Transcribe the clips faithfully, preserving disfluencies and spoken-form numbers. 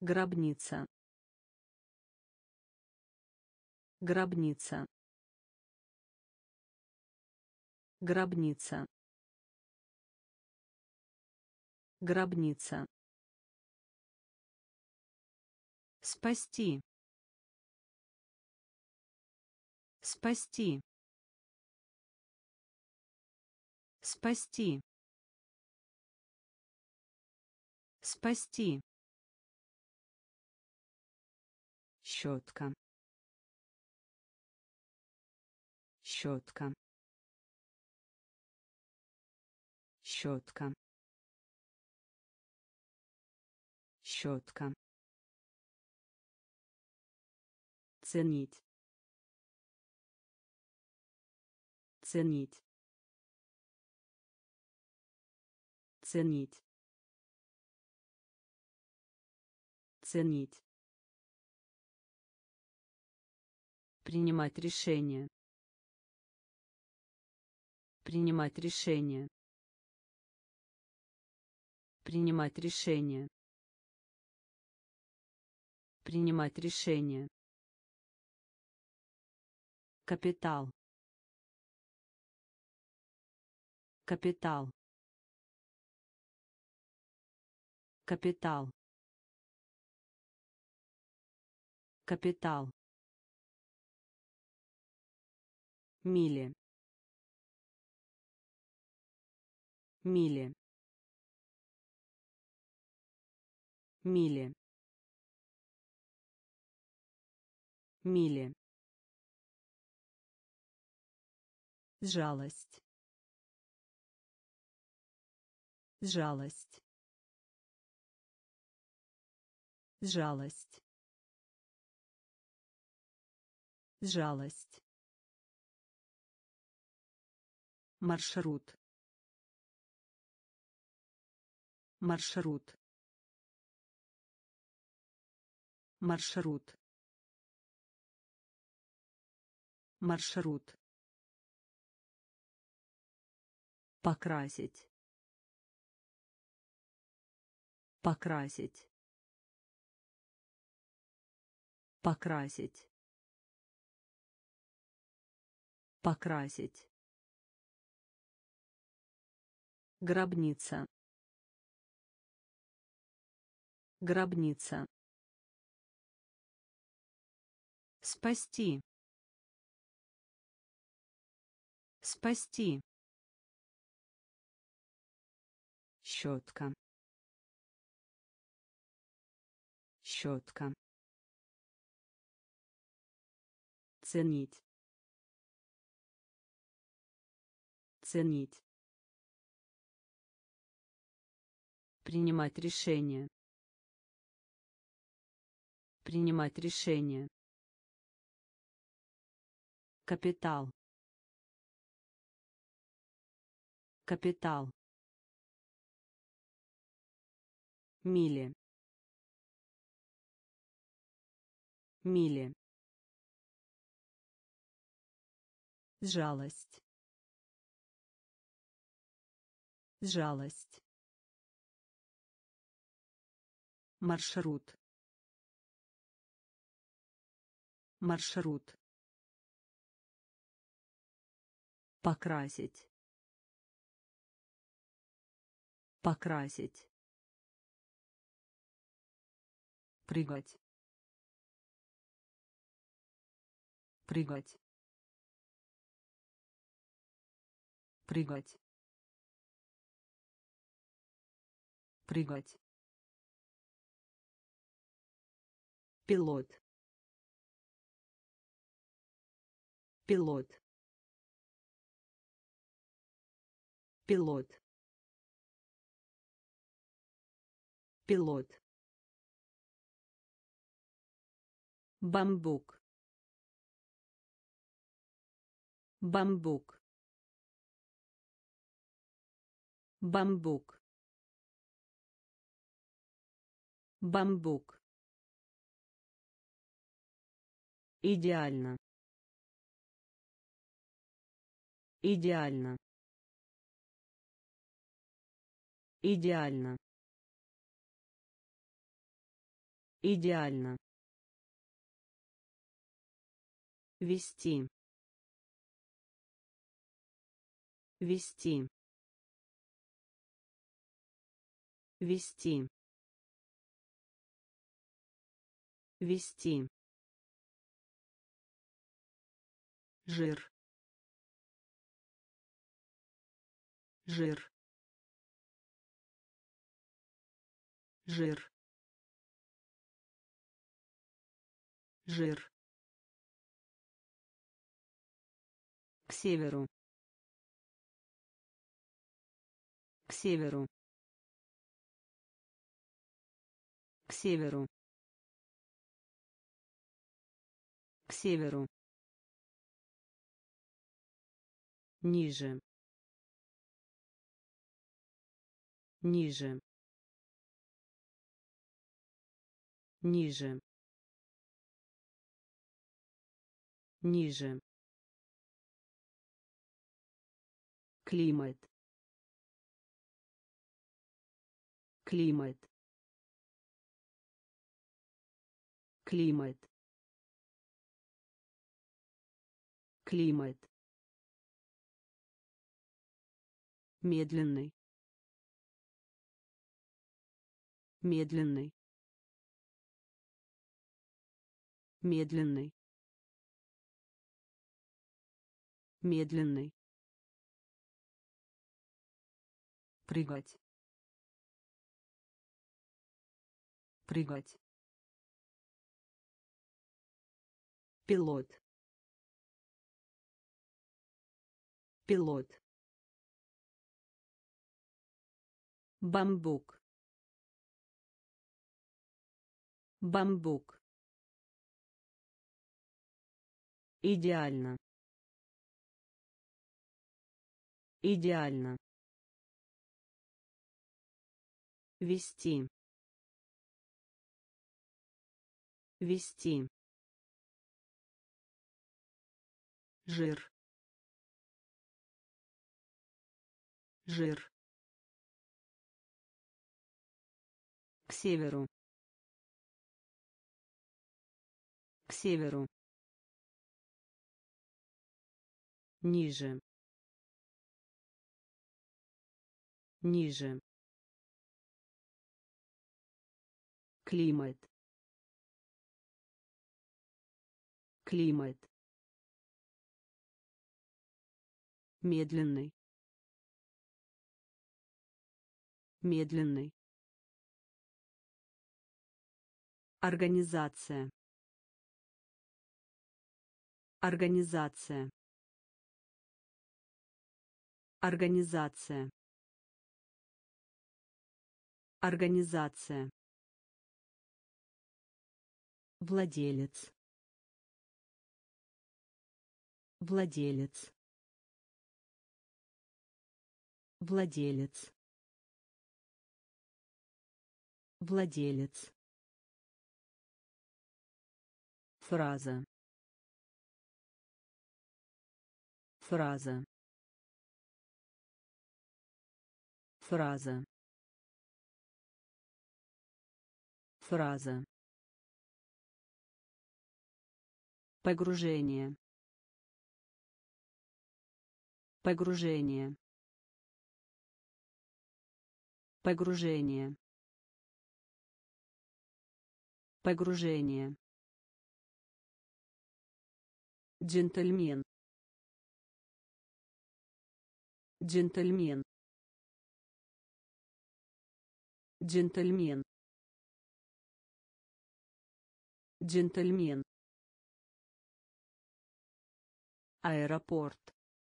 Гробница. Гробница. Гробница. Гробница. Спасти. Спасти. Спасти. Спасти. Щетка. Щетка. Щетка. Щетка. Ценить. Ценить. Ценить. Ценить. Принимать решение. Принимать решение. Принимать решение. Принимать решение. Капитал. Капитал. Капитал. Капитал. Мили. Мили. Мили. Мили. Жалость. Жалость. Жалость. Жалость. Маршрут. Маршрут. Маршрут. Маршрут. Покрасить. Покрасить. Покрасить. Покрасить. Гробница. Гробница. Спасти. Спасти. Щетка. Щетка. Ценить. Ценить. Принимать решение. Принимать решение. Капитал. Капитал. Мили. Мили. Жалость. Жалость. Маршрут. Маршрут. Покрасить. Покрасить. Прыгать. Прыгать. Прыгать. Прыгать. Пилот. Пилот. Пилот. Пилот. Бамбук. Бамбук. Бамбук. Бамбук. Идеально. Идеально. Идеально. Идеально. Вести. Вести. Вести. Вести. Жир. Жир. Жир. Жир. К северу. К северу. К северу. К северу. Ниже. Ниже. Ниже. Ниже. Климат. Климат. Климат. Климат. Медленный. Медленный. Медленный. Медленный. Прыгать. Прыгать. Пилот. Пилот. Бамбук. Бамбук. Идеально. Идеально. Вести. Вести. Жир. Жир. К северу. К северу. Ниже. Ниже. Климат. Климат. Медленный. Медленный. Организация. Организация. Организация. Организация. Владелец. Владелец. Владелец. Владелец. Фраза. Фраза. Фраза. Фраза. Погружение. Погружение. Погружение. Погружение. Джентльмен. Джентльмен. Джентльмен. Джентльмен. Аэропорт.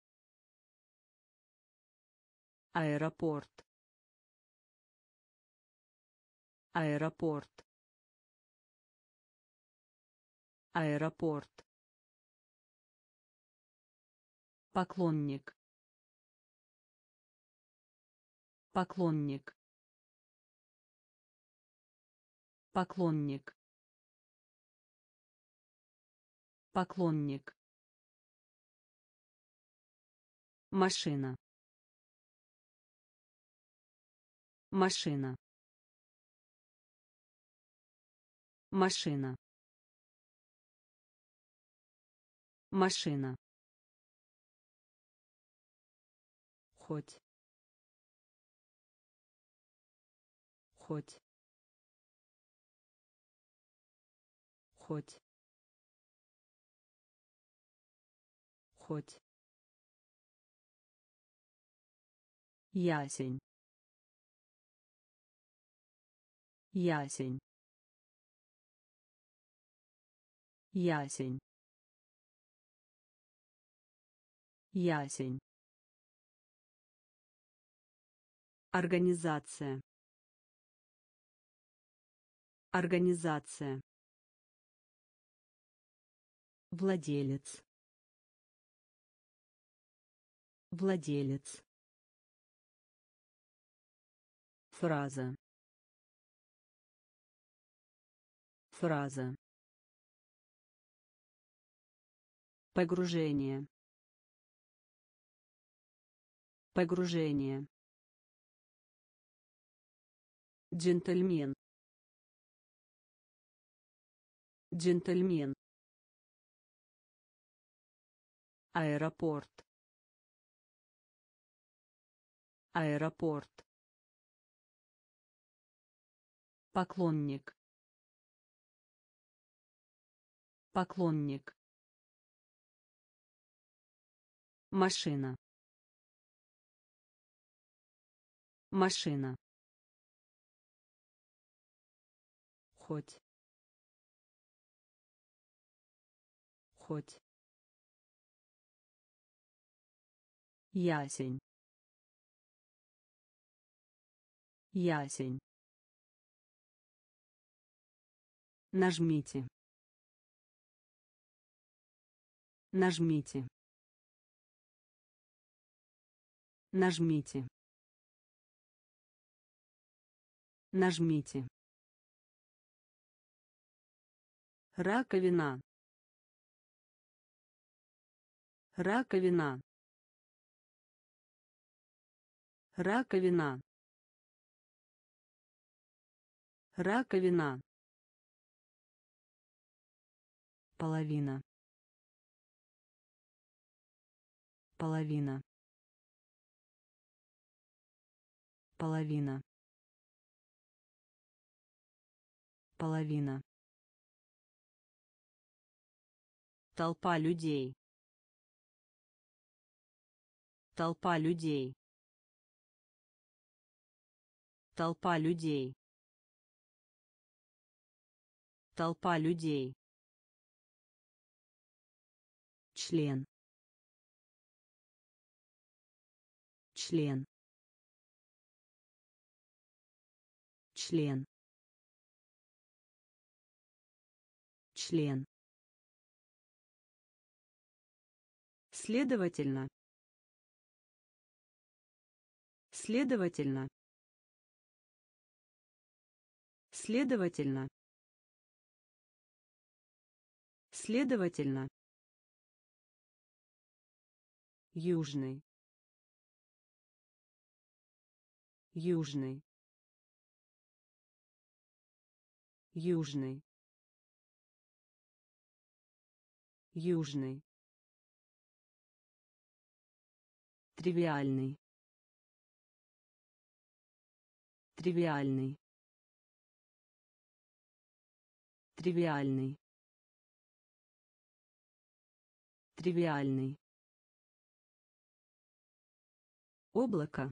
Аэропорт. Аэропорт. Аэропорт. Поклонник. Поклонник. Поклонник. Поклонник. Машина. Машина. Машина. Машина. Хоть. Хоть. Хоть. Хоть. Ясень. Ясень. Ясень. Ясень. Организация. Организация. Владелец. Владелец. Фраза. Фраза. Погружение. Погружение. Джентльмен. Джентльмен. Аэропорт. Аэропорт. Поклонник. Поклонник. Машина. Машина. Хоть. Хоть. Ясень. Ясень. Нажмите. Нажмите. Нажмите. Нажмите. Раковина. Раковина. Раковина. Раковина. Половина. Половина. Половина. Половина. Толпа людей. Толпа людей. Толпа людей. Толпа людей. Член. Член. Член. Член. Следовательно. Следовательно. Следовательно. Следовательно. Южный. Южный. Южный. Южный. Тривиальный. Тривиальный. Тривиальный. Тривиальный. Облако.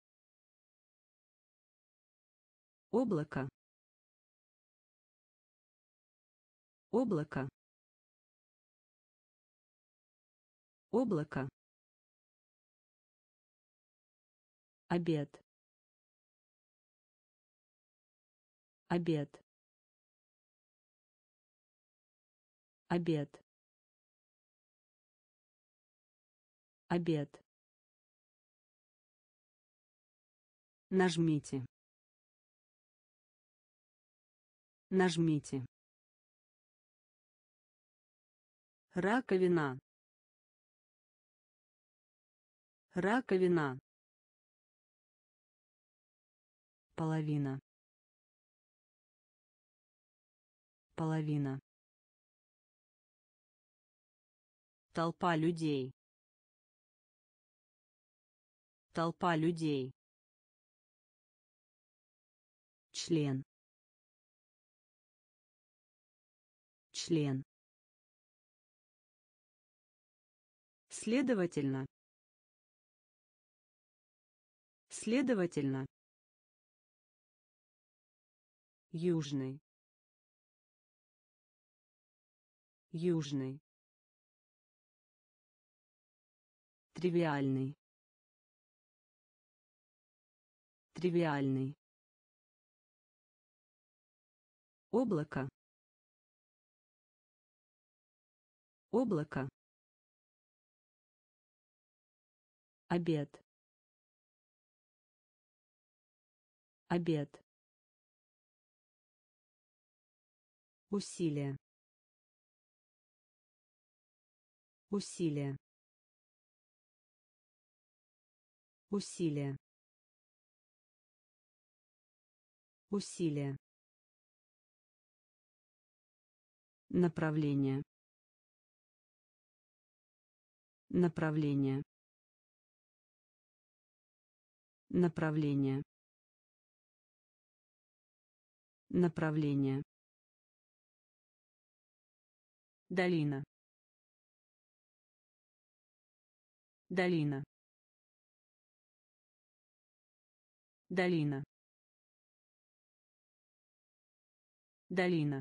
Облако. Облако. Облако. Обед. Обед. Обед. Обед. Нажмите. Нажмите. Раковина. Раковина. Половина. Половина. Толпа людей. Толпа людей. Член. Член. Следовательно. Следовательно. Южный. Южный. Тривиальный. Тривиальный. Облако. Облако. Обед. Обед. Усилие. Усилие. Усилие. Усилие. Направление. Направление. Направление. Направление. Долина. Долина. Долина. Долина.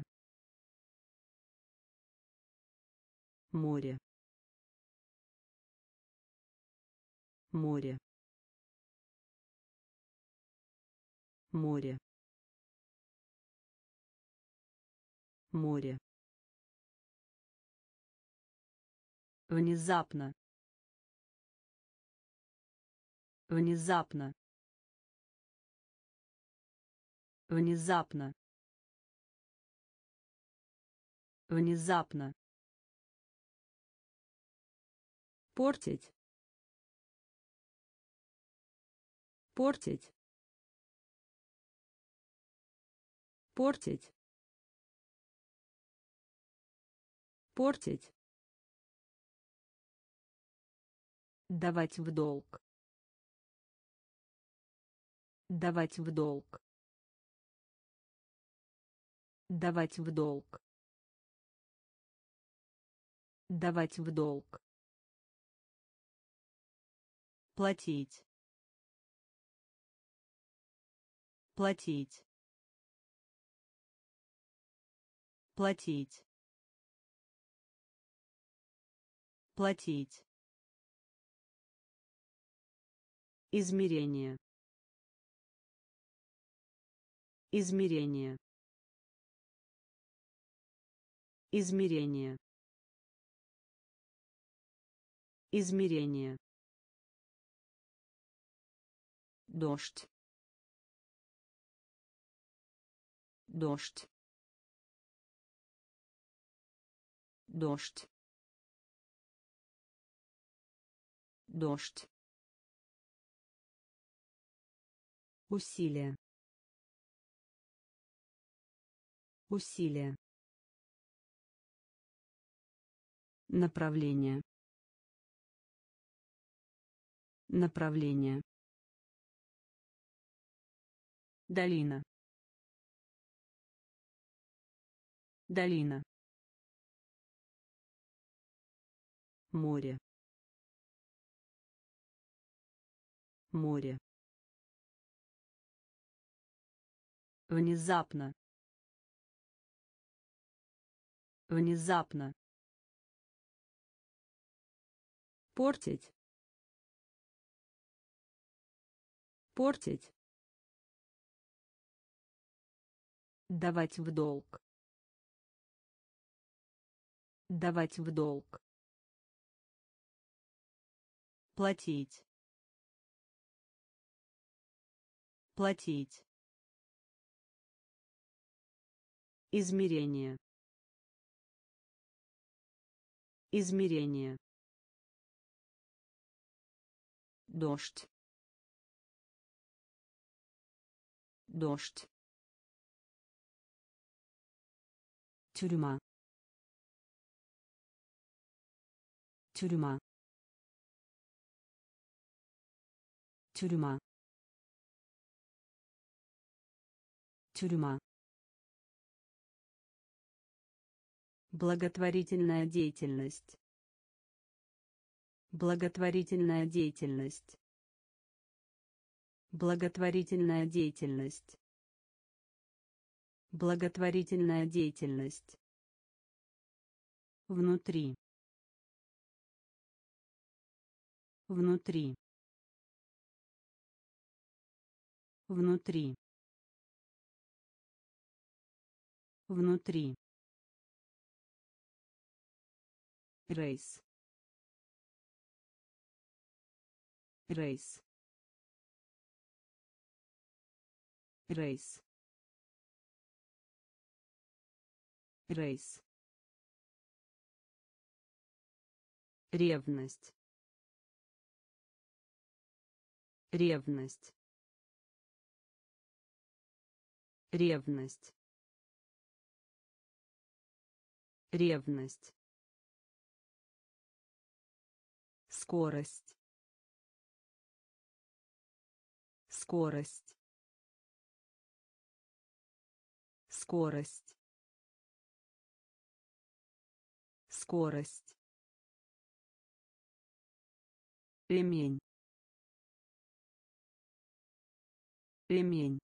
Море. Море. Море. Море. Внезапно. Внезапно. Внезапно. Внезапно. Портить. Портить. Портить. Портить. Давать в долг. Давать в долг. Давать в долг. Давать в долг. Платить. Платить. Платить. Платить. Измерение. Измерение. Измерение. Измерение. Дождь. Дождь. Дождь. Дождь. Усилие. Усилие. Направление. Направление. Долина. Долина. Море. Море. Внезапно. Внезапно. Портить. Портить. Давать в долг. Давать в долг. Платить. Платить. Измерение. Измерение. Дождь. Дождь. тюрьма, тюрьма, тюрьма, тюрьма. Благотворительная деятельность. Благотворительная деятельность. Благотворительная деятельность. Благотворительная деятельность. Внутри. Внутри. Внутри. Внутри. Рейс. Рейс. Рейс. Рейс. Ревность. Ревность. Ревность. Ревность. Скорость. Скорость. Скорость. Скорость. Ремень. Ремень.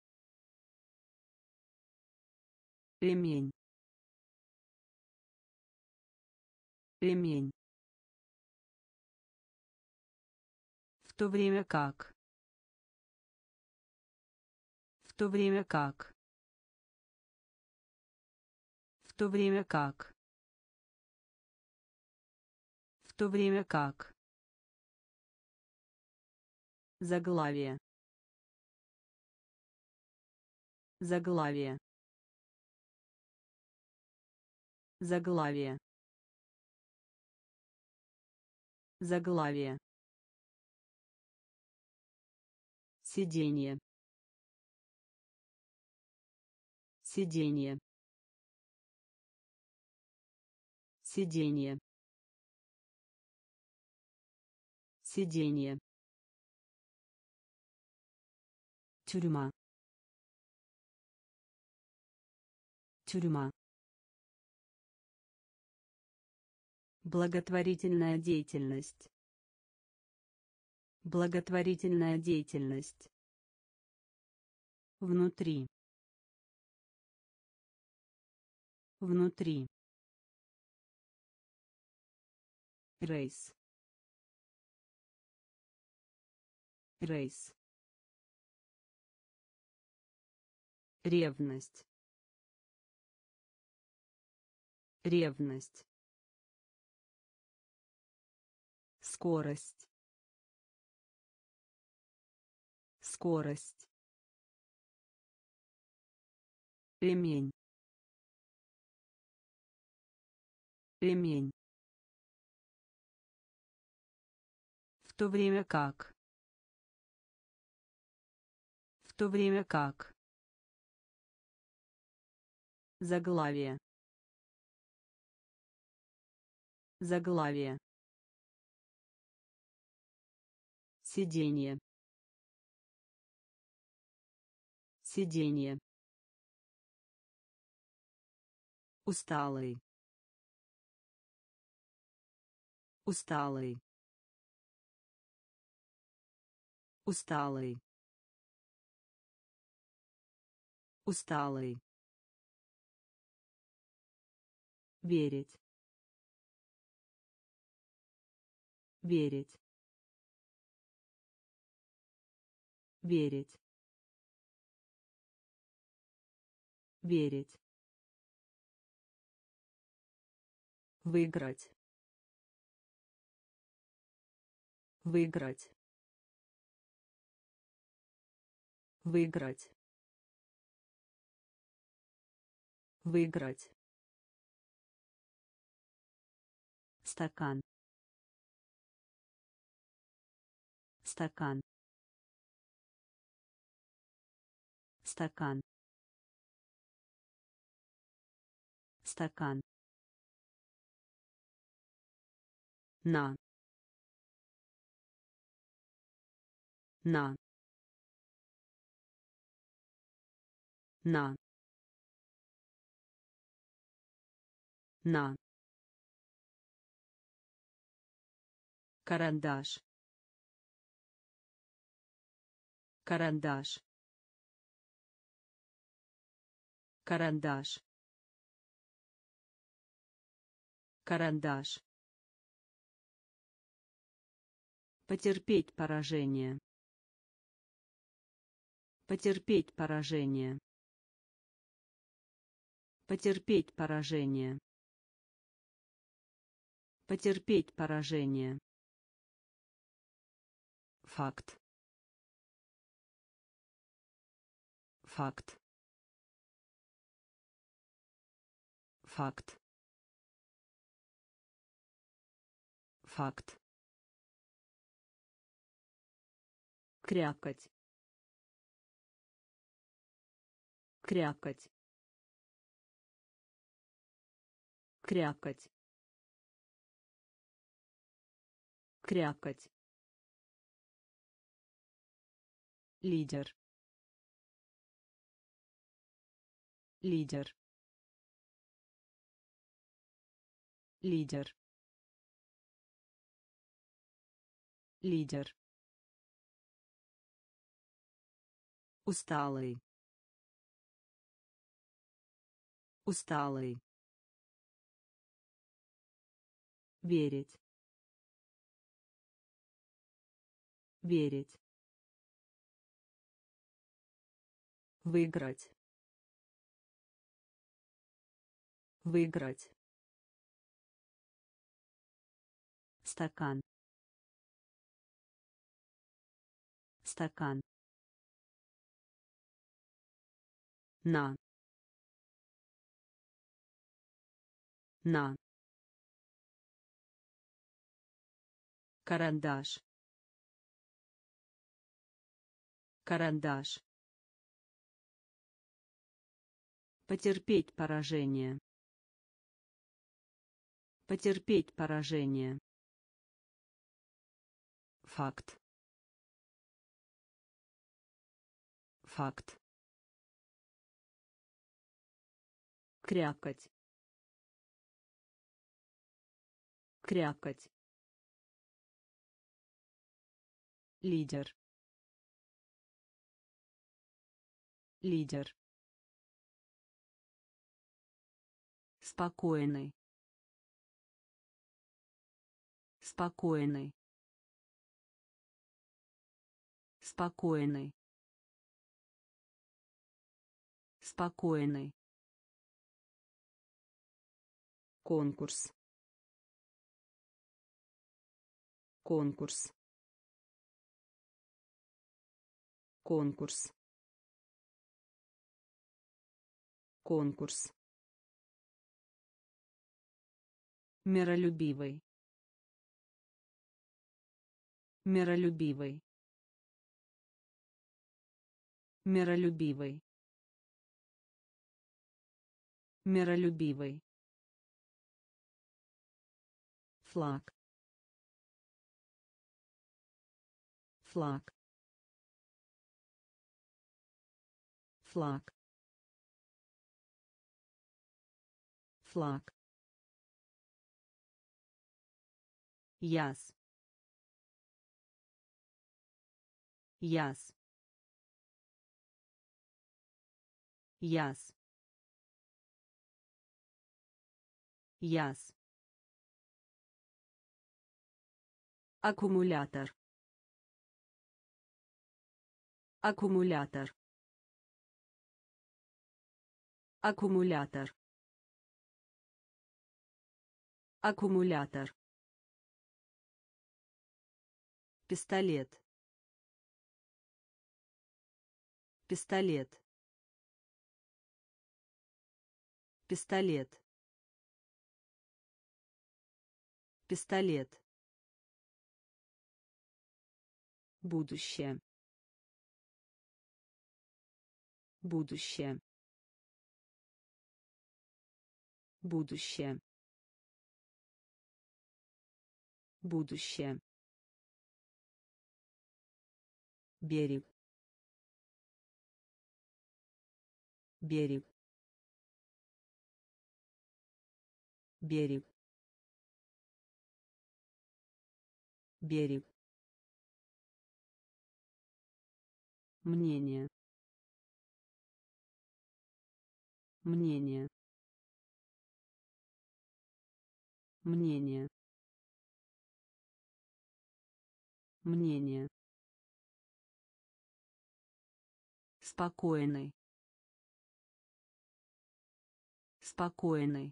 Ремень. Ремень. В то время как. В то время как. В то время как. В то время как. Заглавие. Заглавие. Заглавие. Заглавие. Сиденье. Сиденье. Сиденье. Сиденье. Тюрьма. Тюрьма. Благотворительная деятельность. Благотворительная деятельность. Внутри. Внутри. Рейс. Рейс. Ревность. Ревность. Скорость. Скорость. Ремень. Ремень. В то время как. В то время как. Заглавие. Заглавие. Сиденье. Сиденье. Усталый. Усталый. Усталый. Усталый. Верить. Верить. Верить. Верить. Выиграть. Выиграть. Выиграть. Выиграть. Стакан. Стакан. Стакан. стакан, на, на, на, на, карандаш, карандаш, карандаш, карандаш, потерпеть поражение, потерпеть поражение, потерпеть поражение, потерпеть поражение, факт, факт, факт, факт, крякать, крякать, крякать, крякать, лидер, лидер, лидер, лидер, усталый, усталый, верить, верить, выиграть, выиграть, стакан, стакан, на, на, карандаш, карандаш, потерпеть поражение, потерпеть поражение, факт, факт, крякать, крякать, лидер, лидер, спокойный, спокойный, спокойный, спокойный, конкурс, конкурс, конкурс, конкурс, миролюбивый, миролюбивый, миролюбивый, миролюбивый, флаг, флаг, флаг, флаг, яс, яс, яс, яс, аккумулятор, аккумулятор, аккумулятор, аккумулятор, пистолет, пистолет, пистолет, пистолет, будущее, будущее, Будущее. Будущее. Берег. Берег. Берег. Берег. Мнение. Мнение. Мнение. Мнение. Спокойный. Спокойный.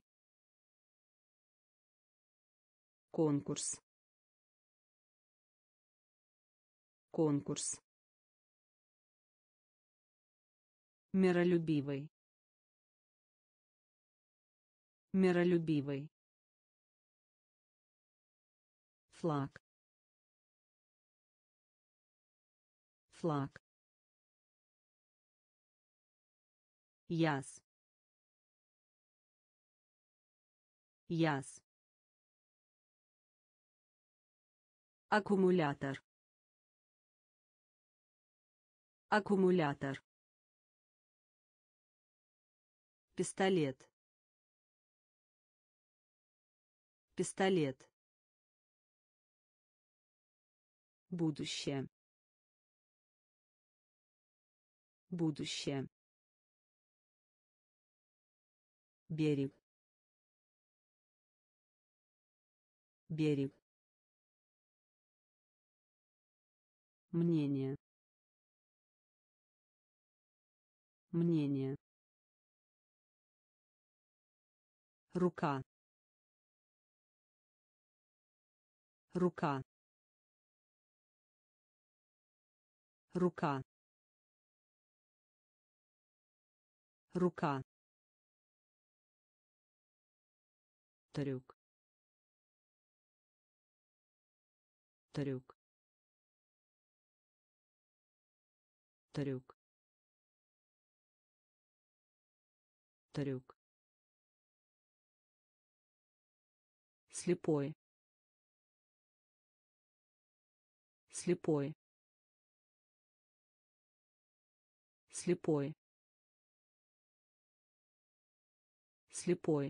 Конкурс. Конкурс. Миролюбивый. Миролюбивый. Флаг. Флаг. Яс. Яс. Аккумулятор. Аккумулятор. Пистолет. Пистолет. Будущее. Будущее. Берег. Берег. Мнение. Мнение. Рука. Рука. Рука. Рука. Трюк. Трюк. Трюк. Трюк. Слепой. Слепой. Слепой. Слепой.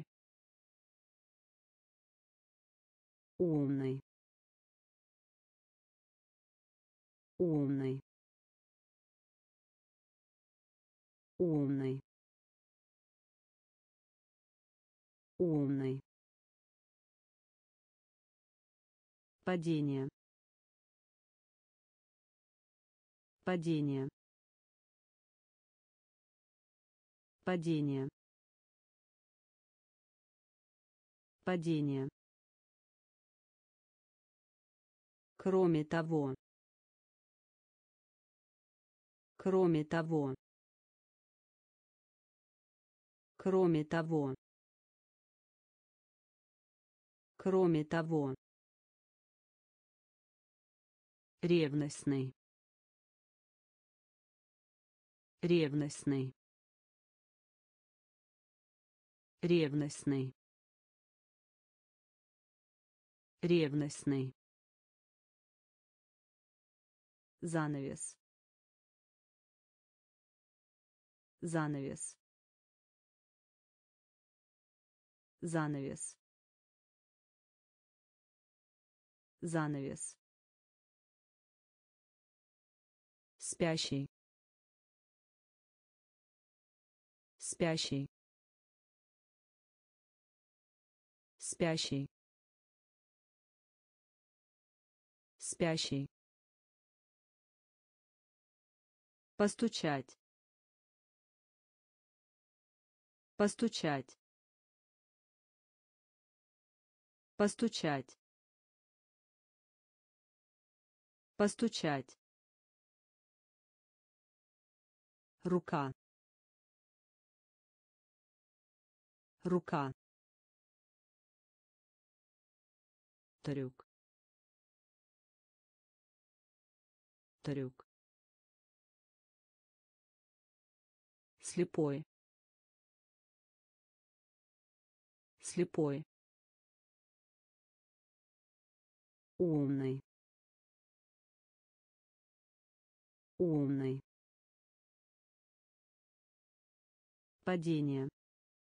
Умный. Умный. Умный. Умный. Падение. Падение. Падение. Падение. Кроме того. Кроме того. Кроме того. Кроме того. Ревностный. Ревностный. Ревностный. Ревностный. Занавес. Занавес. Занавес. Занавес. Спящий. Спящий. Спящий. Спящий. Постучать. Постучать. Постучать. Постучать. Рука. Рука. Трюк. Трюк. Слепой. Слепой. Умный. Умный. Падение.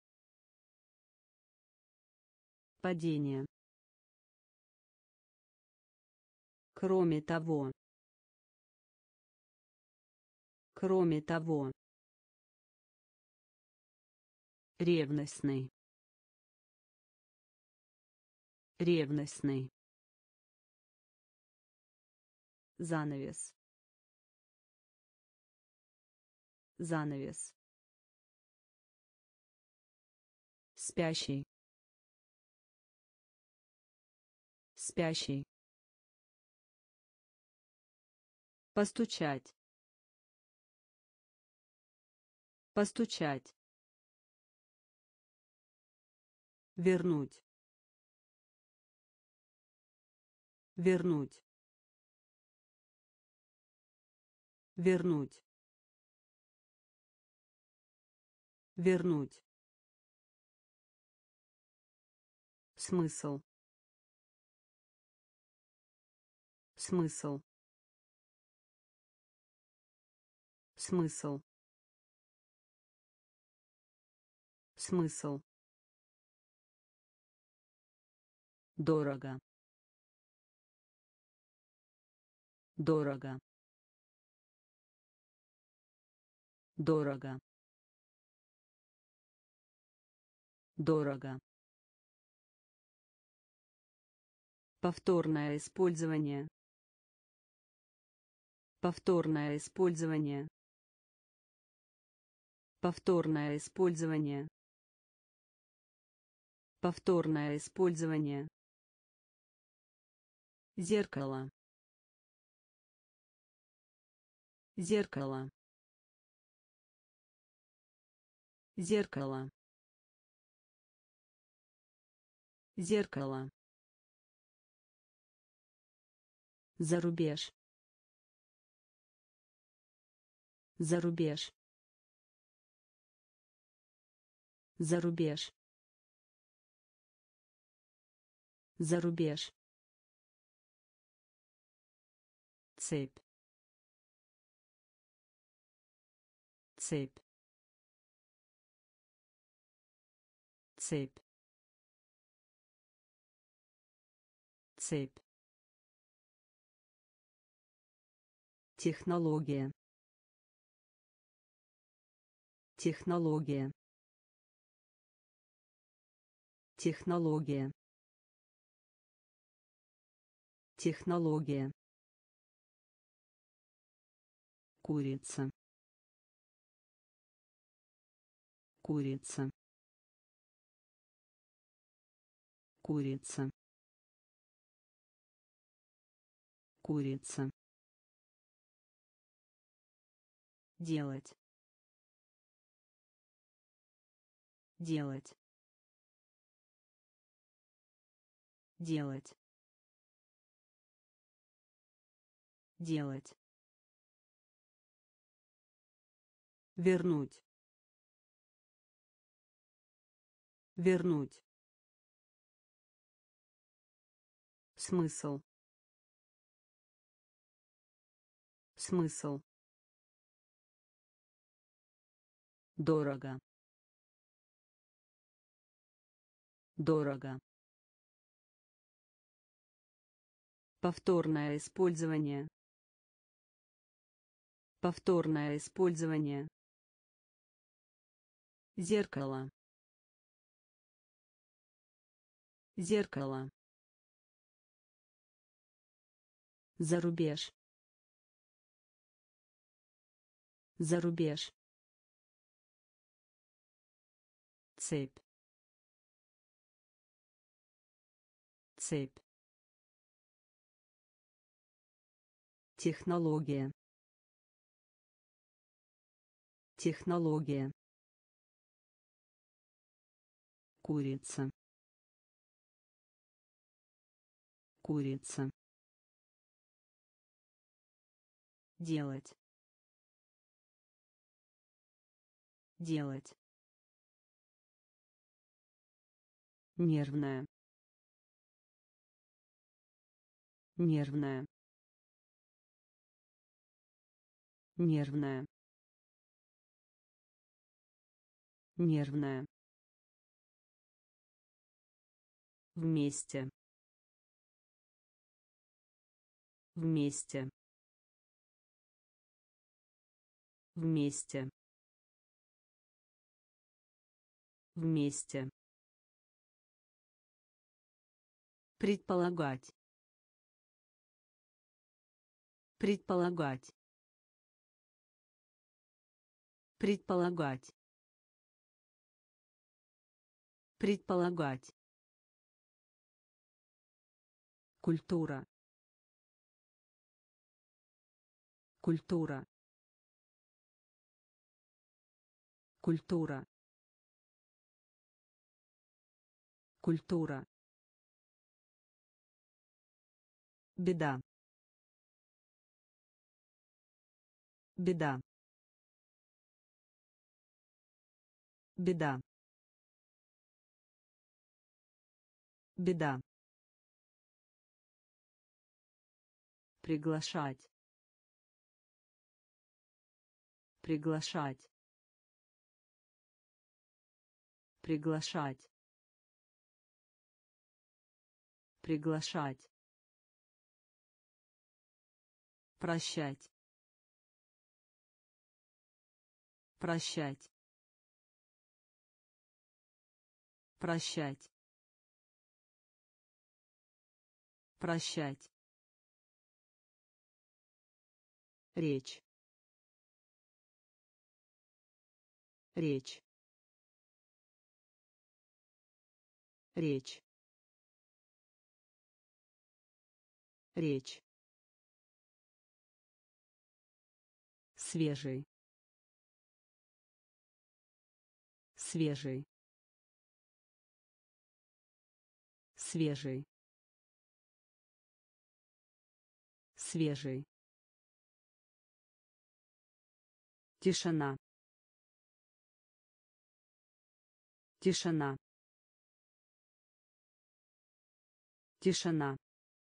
Падение. Кроме того. Кроме того. Ревностный. Ревностный. Занавес. Занавес. Спящий. Спящий. Постучать. Постучать. Вернуть. Вернуть. Вернуть. Вернуть. Смысл. Смысл. Смысл. Смысл. Дорого. Дорого. Дорого. Дорого. Повторное использование. Повторное использование. Повторное использование. Повторное использование. Зеркало. Зеркало. Зеркало. Зеркало. Зарубеж. Зарубеж. Зарубеж. Зарубеж. Цепь. Цепь. Цепь. Цепь. Технология. Технология. Технология. Технология. Курица. Курица. Курица. Курица. Делать. Делать. Делать. Делать. Вернуть. Вернуть. Смысл. Смысл. Дорого. Дорого. Повторное использование. Повторное использование. Зеркало. Зеркало. Зарубеж. Зарубеж. Цепь. Цепь. Технология. Технология. Курица. Курица. Делать. Делать. нервная, нервная, нервная, нервная, вместе, вместе, вместе, вместе, предполагать, предполагать, предполагать, предполагать, культура, культура, культура, культура, беда, беда, беда, беда, приглашать, приглашать, приглашать, приглашать, прощать, прощать, прощать, прощать, речь, речь, речь, речь, свежий, свежий, свежий, свежий, тишина, тишина, тишина,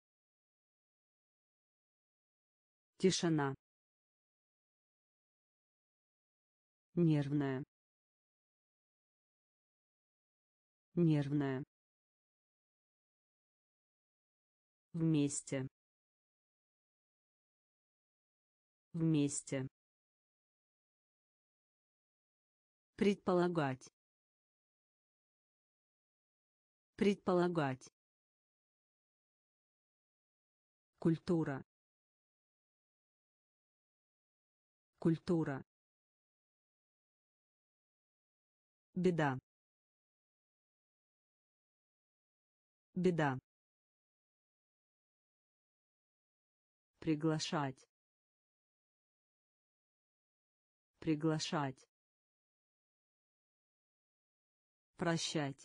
тишина, нервная, нервная, вместе, вместе, предполагать, предполагать, культура, культура, беда, беда, приглашать, приглашать, прощать,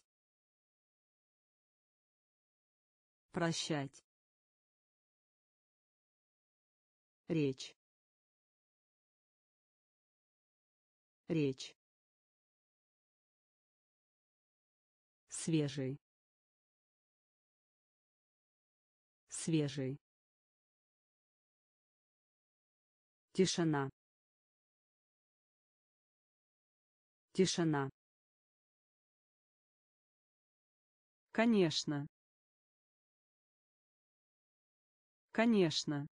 прощать, речь, речь, свежий, свежий, тишина, тишина, конечно, конечно,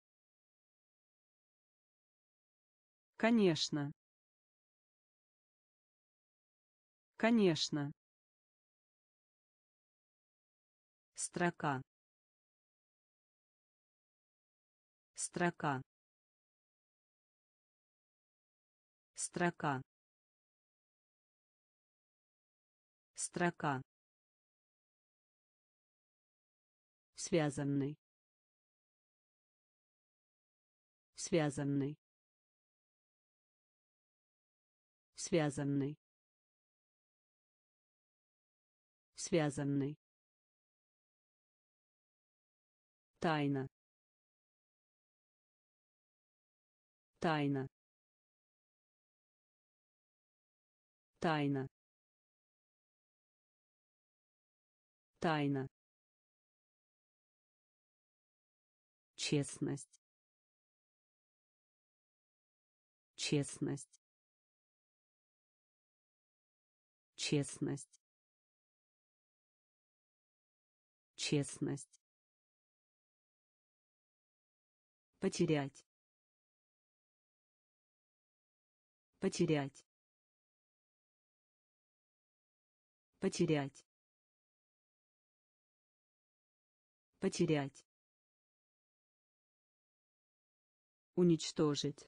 конечно, конечно, строка, строка, строка, строка, связанный, связанный, связанный, связанный, тайна, тайна, тайна, Тайна. Честность. Честность. Честность. Честность. Потерять. Потерять. Потерять. Потерять. Уничтожить.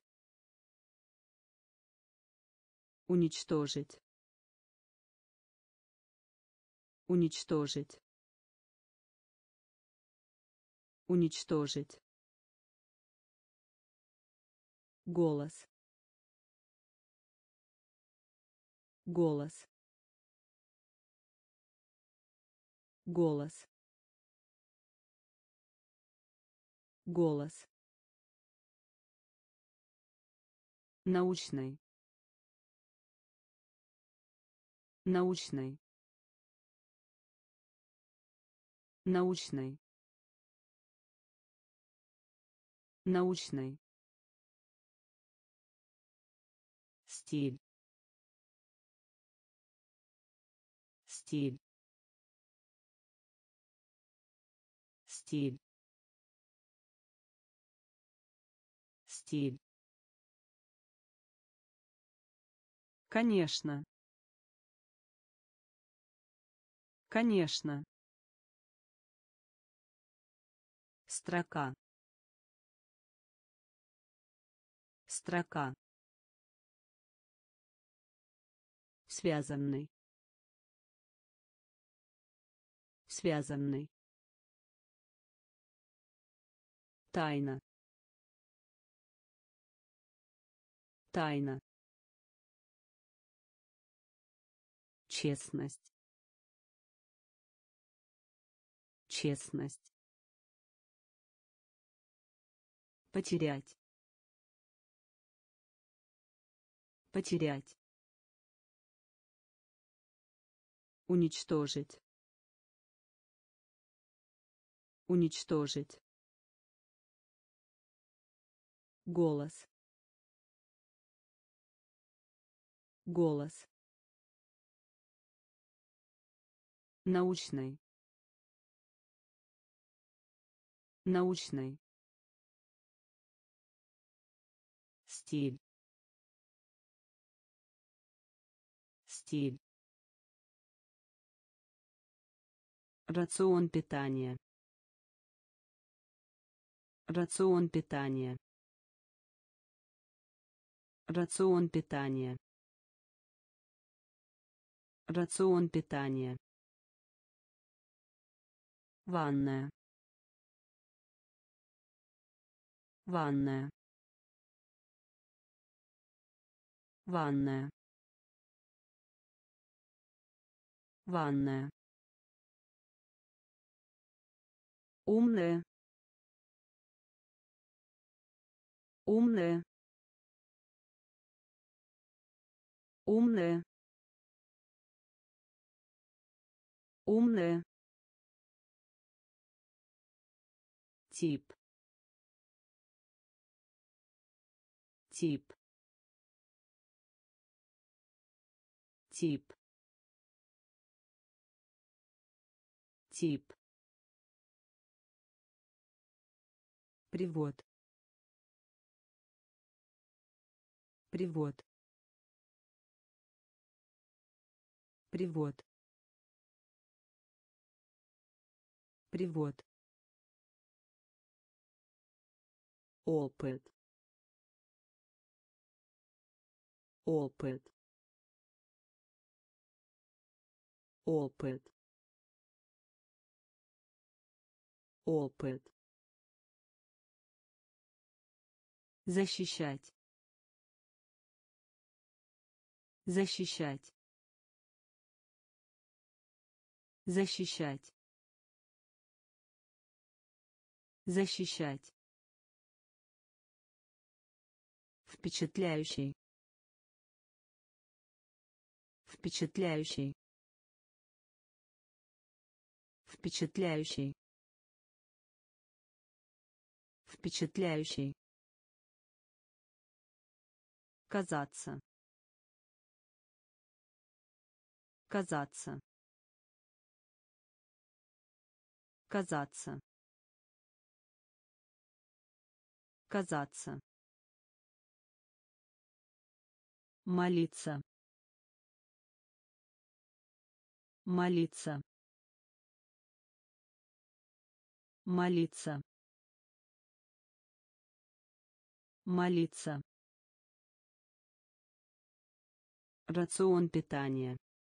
Уничтожить. Уничтожить. Уничтожить. Голос. Голос. Голос. Голос. Научный. Научный. Научный. Научный. Стиль. Стиль. Стиль. Стиль. Конечно. Конечно. Строка. Строка. Связанный. Связанный. Тайна. Тайна. Честность. Честность. Потерять. Потерять. Уничтожить. Уничтожить. Голос. Голос. Научный. Научный. Стиль. Стиль. Рацион питания. Рацион питания. Рацион питания. Рацион питания. Ванная. Ванная. Ванная. Ванная. Умная. Умная. Умная. Умная. Тип. Тип. Тип. Тип. Привод. Привод. Привод. Привод. Опыт. Опыт. Опыт. Опыт. Защищать. Защищать. Защищать. Защищать. Впечатляющий. Впечатляющий. Впечатляющий. Впечатляющий. Казаться. Казаться. Казаться. Казаться. Молиться. Молиться. Молиться. Молиться. Рацион питания.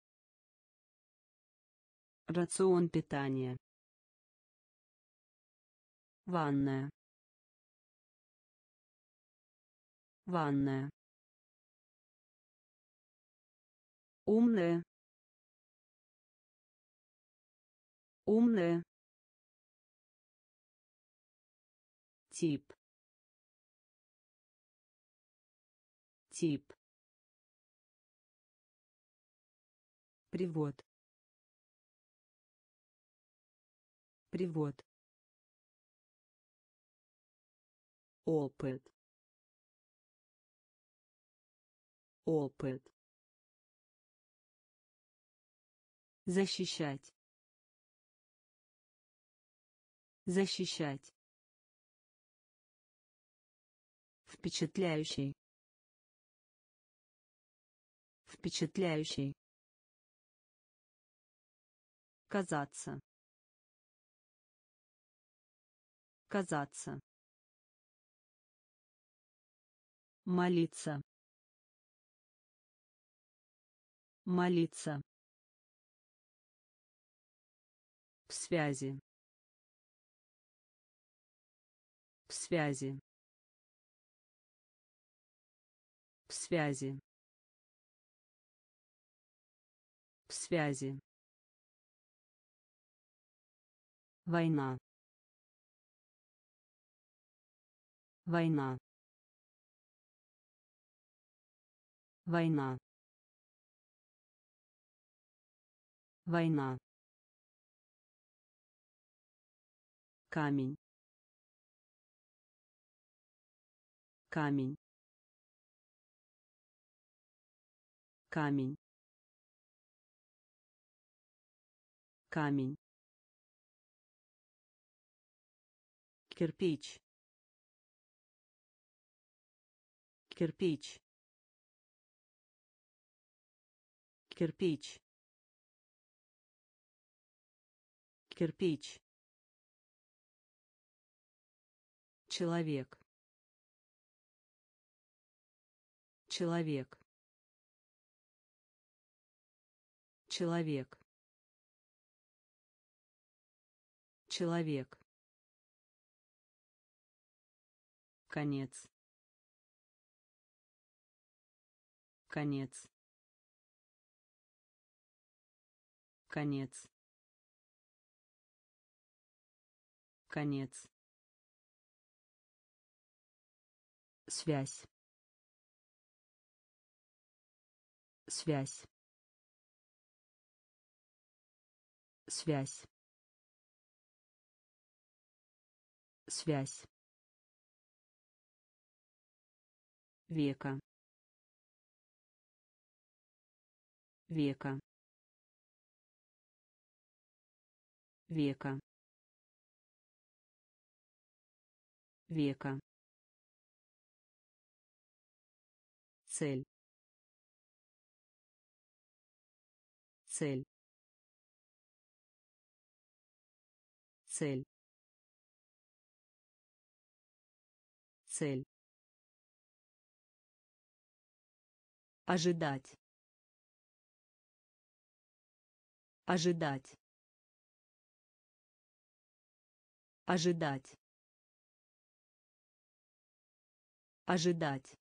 Рацион питания. Ванная. Ванная. Умная. Умная. Тип. Тип. Привод. Привод. Опыт. Опыт. Защищать. Защищать. Впечатляющий. Впечатляющий. Казаться. Казаться. Молиться. Молиться. В связи. В связи. В связи. В связи. Война. Война. Война. Война. Камень. Камень. Камень. Камень. Кирпич. Кирпич. Кирпич. Кирпич. Человек. Человек. Человек. Человек. Конец. Конец. Конец. Конец. Связь. Связь. Связь. Связь. Века. Века. Века. Века. Цель. Цель. Цель. Цель. Ожидать. Ожидать. Ожидать. Ожидать.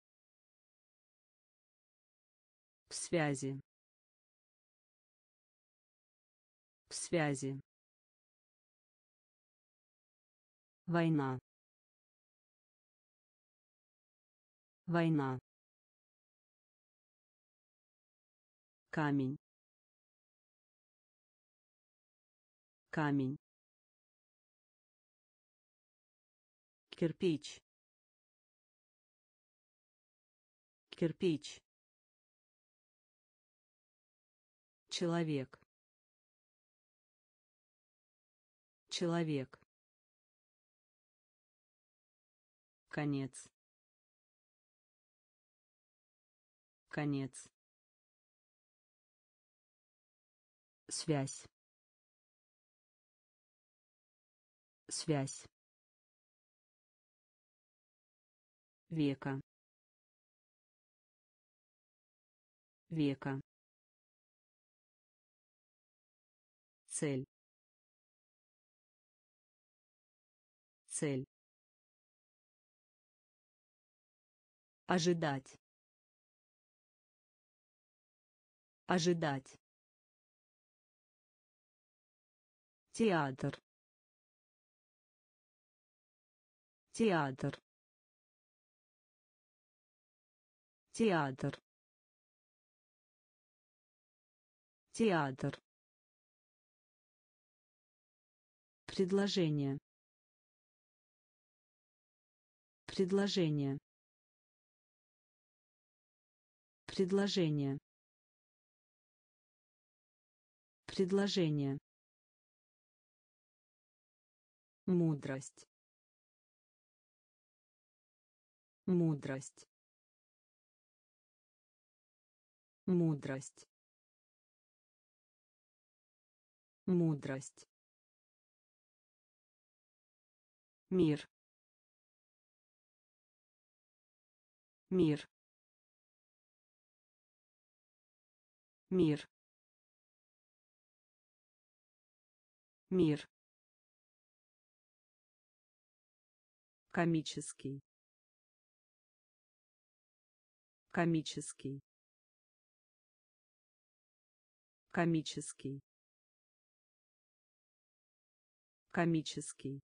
В связи. В связи. Война. Война. Камень. камень, кирпич, кирпич, человек, человек, конец, конец, связь, связь, века, века, цель, цель, ожидать, ожидать, театр, театр, театр, театр, предложение, предложение, предложение, предложение, мудрость, мудрость, мудрость, мудрость, мир, мир, мир, мир, комический, комический, комический, комический,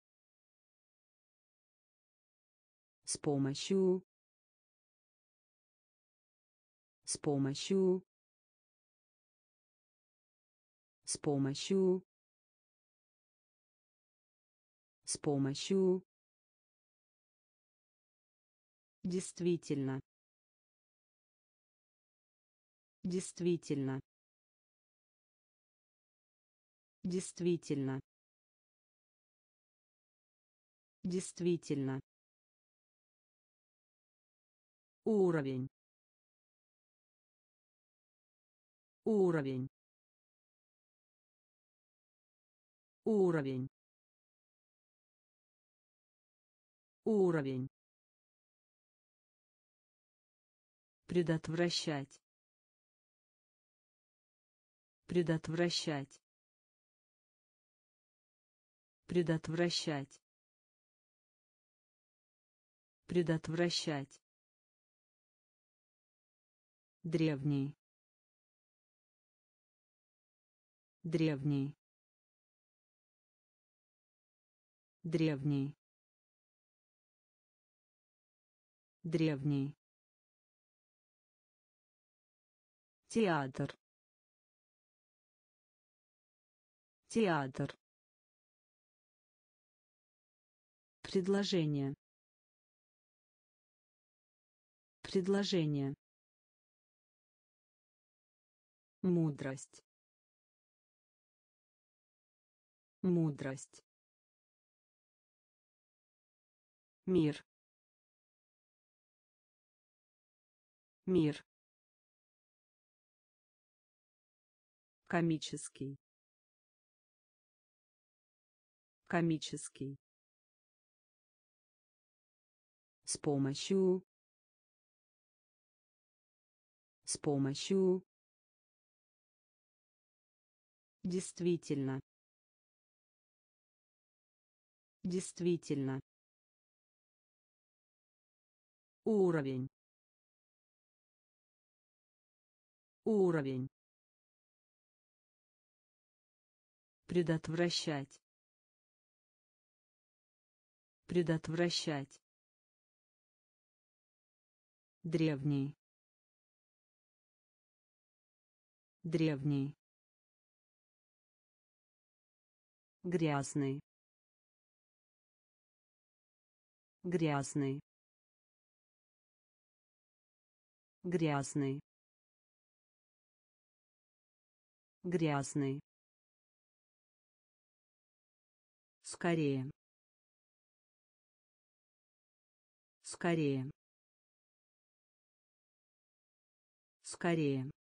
с помощью, с помощью, с помощью, с помощью, действительно, действительно, действительно, действительно, уровень, уровень, уровень, уровень, предотвращать, предотвращать, предотвращать, предотвращать, древний, древний, древний, древний, театр, театр, предложение, предложение, мудрость, мудрость, мир, мир, комический, комический, с помощью, с помощью, действительно, действительно, уровень, уровень, предотвращать, предотвращать, древний, древний, Грязный. Грязный. Грязный. Грязный. Скорее. Скорее. Скорее.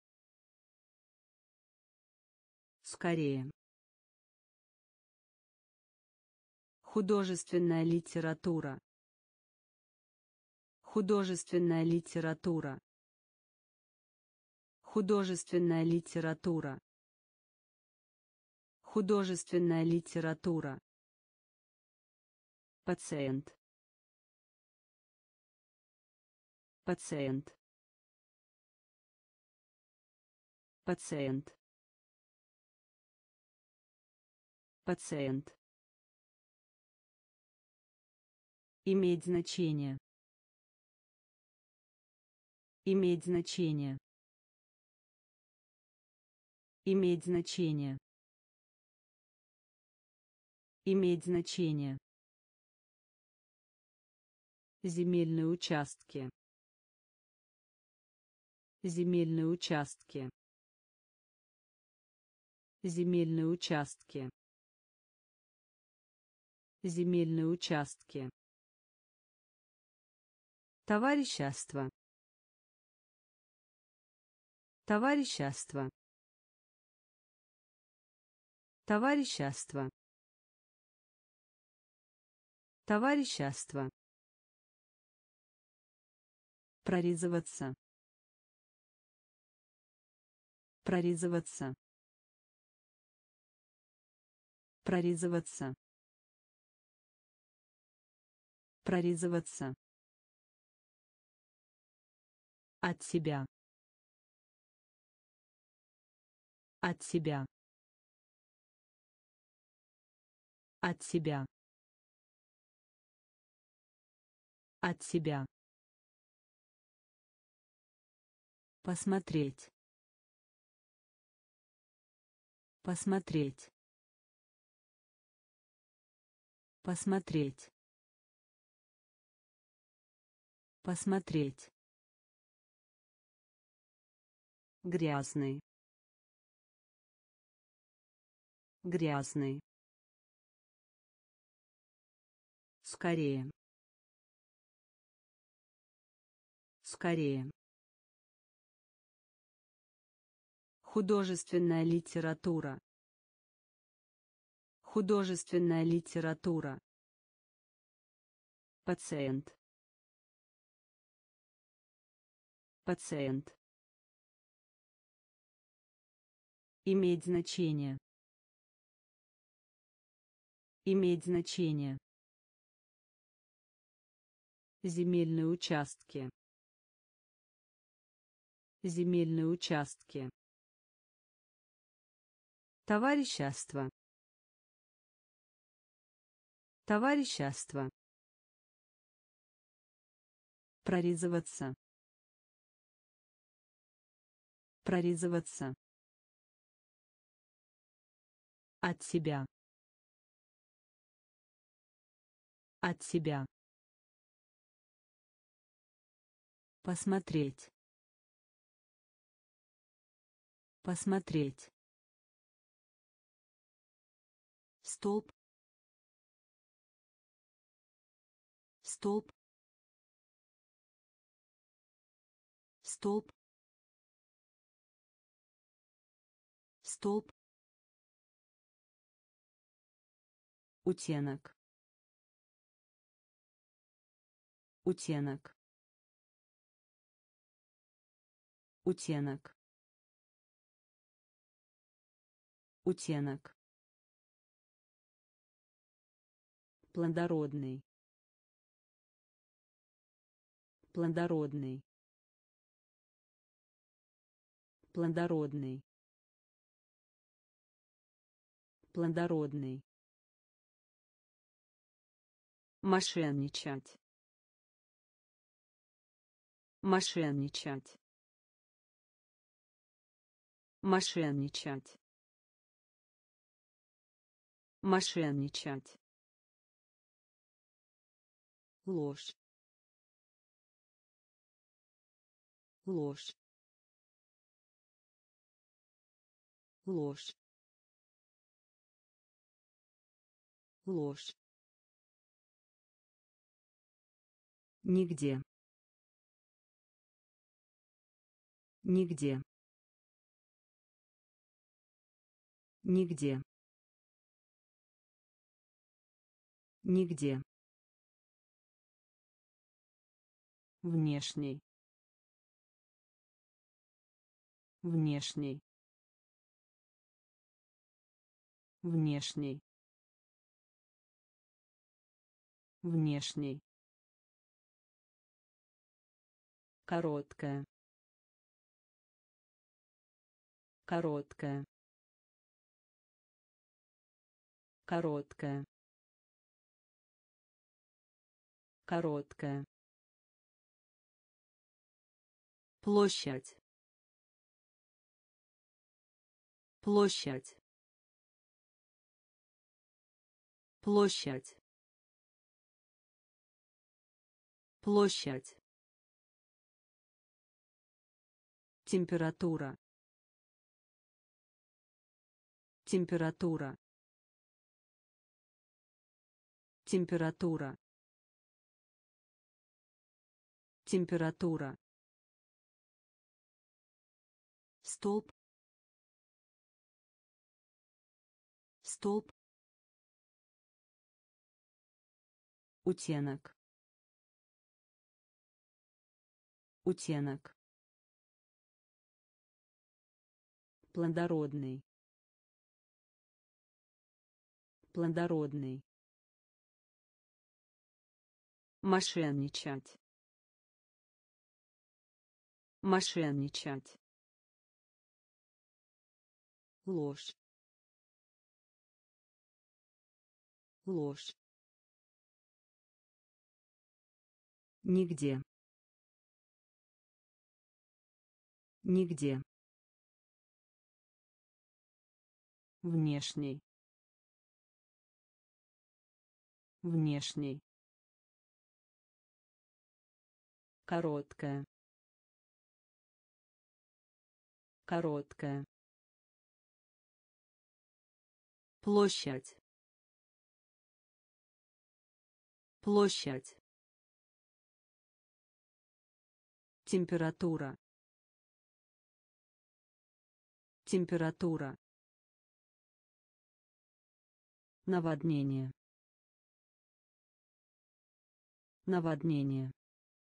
Скорее. Художественная литература. Художественная литература. Художественная литература. Художественная литература. Пациент. Пациент. Пациент. Пациент. Иметь значение. Иметь значение. Иметь значение. Иметь значение. Земельные участки. Земельные участки. Земельные участки. Земельные участки. Товарищество. Товарищество. Товарищество. Товарищество. Прорезываться. Прорезываться. Прорезываться. Прорезываться. От себя. От себя. От себя. От себя. Посмотреть. Посмотреть. Посмотреть. Посмотреть. Грязный. Грязный. Скорее. Скорее. Художественная литература. Художественная литература. Пациент. Пациент. Иметь значение. Иметь значение. Земельные участки. Земельные участки. Товарищество. Товарищество. Прорезываться. Прорезываться. От себя. От себя. Посмотреть. Посмотреть. Столб. Столб. Столб. Столб. Утенок. Утенок. Утенок. Утенок. Плодородный. Плодородный. Плодородный. Плодородный. Мошенничать. Мошенничать. Мошенничать. Мошенничать. Ложь. Ложь. Ложь. Ложь. Нигде. Нигде. Нигде. Нигде. Внешний. Внешний. Внешний. Внешний. Короткая. Короткая. Короткая. Короткая. Площадь. Площадь. Площадь. Площадь. Температура. Температура. Температура. Температура. Столб. Столб. Утенок. Утенок. Плодородный. Плодородный. Мошенничать. Мошенничать. Ложь. Ложь. Нигде. Нигде. Внешний. Внешний. Короткая. Короткая. Площадь. Площадь. Температура. Температура. Наводнение. Наводнение.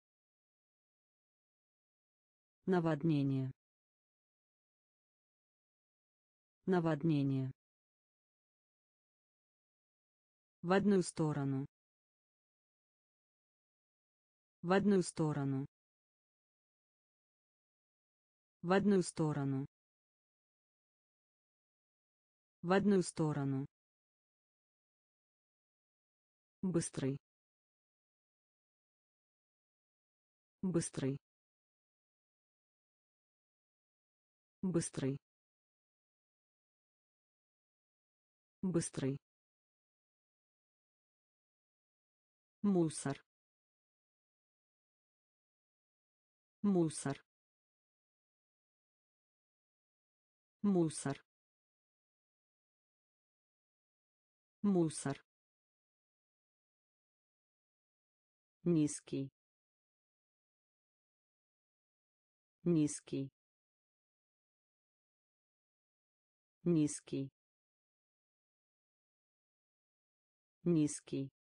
Наводнение. Наводнение. В одну сторону. В одну сторону. В одну сторону. В одну сторону. Быстрый. Быстрый. Быстрый. Быстрый. Мусор. Мусор. Мусор. Мусор. Низкий. Низкий. Низкий. Низкий.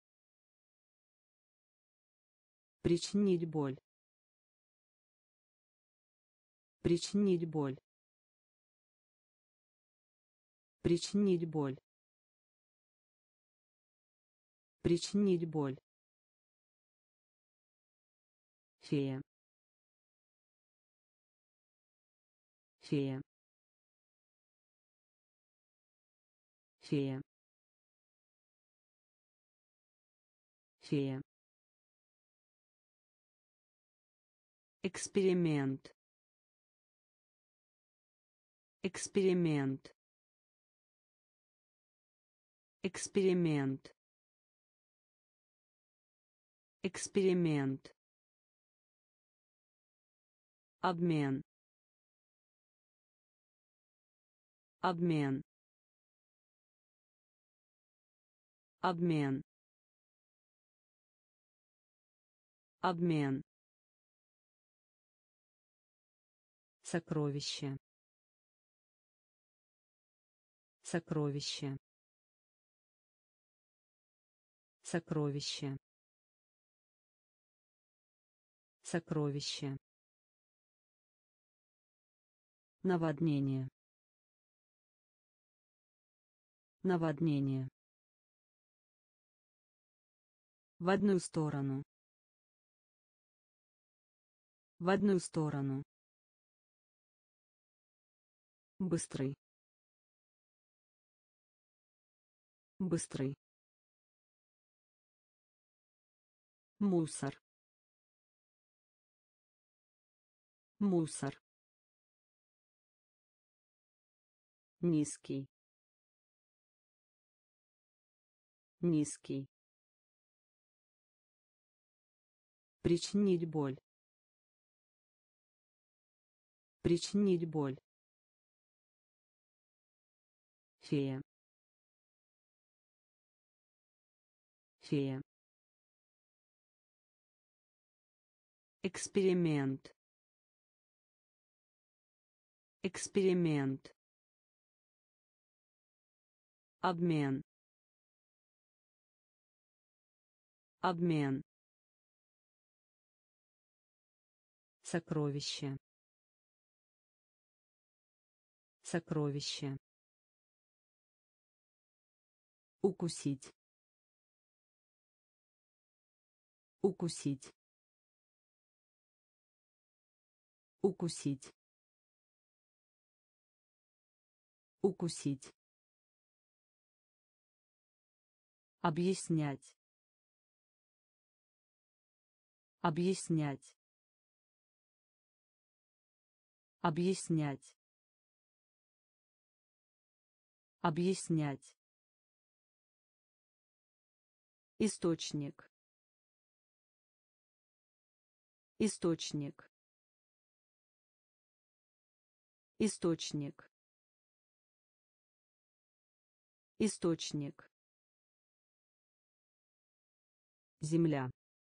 Причинить боль. Причинить боль. Причинить боль. Причинить боль. Фея. Фея. Фея. Фея. Эксперимент. Эксперимент. Эксперимент. Эксперимент. Обмен. Обмен. Обмен. Обмен. Сокровище. Сокровище. Сокровище. Сокровище. Наводнение. Наводнение. В одну сторону. В одну сторону. Быстрый. Быстрый. Мусор. Мусор. Низкий. Низкий. Причинить боль. Причинить боль. Фея. Фея. Эксперимент. Эксперимент. Обмен. Обмен. Сокровище. Сокровище. Укусить. Укусить. Укусить. Укусить. Объяснять. Объяснять. Объяснять. Объяснять. Источник. Источник. Источник. Источник. Земля.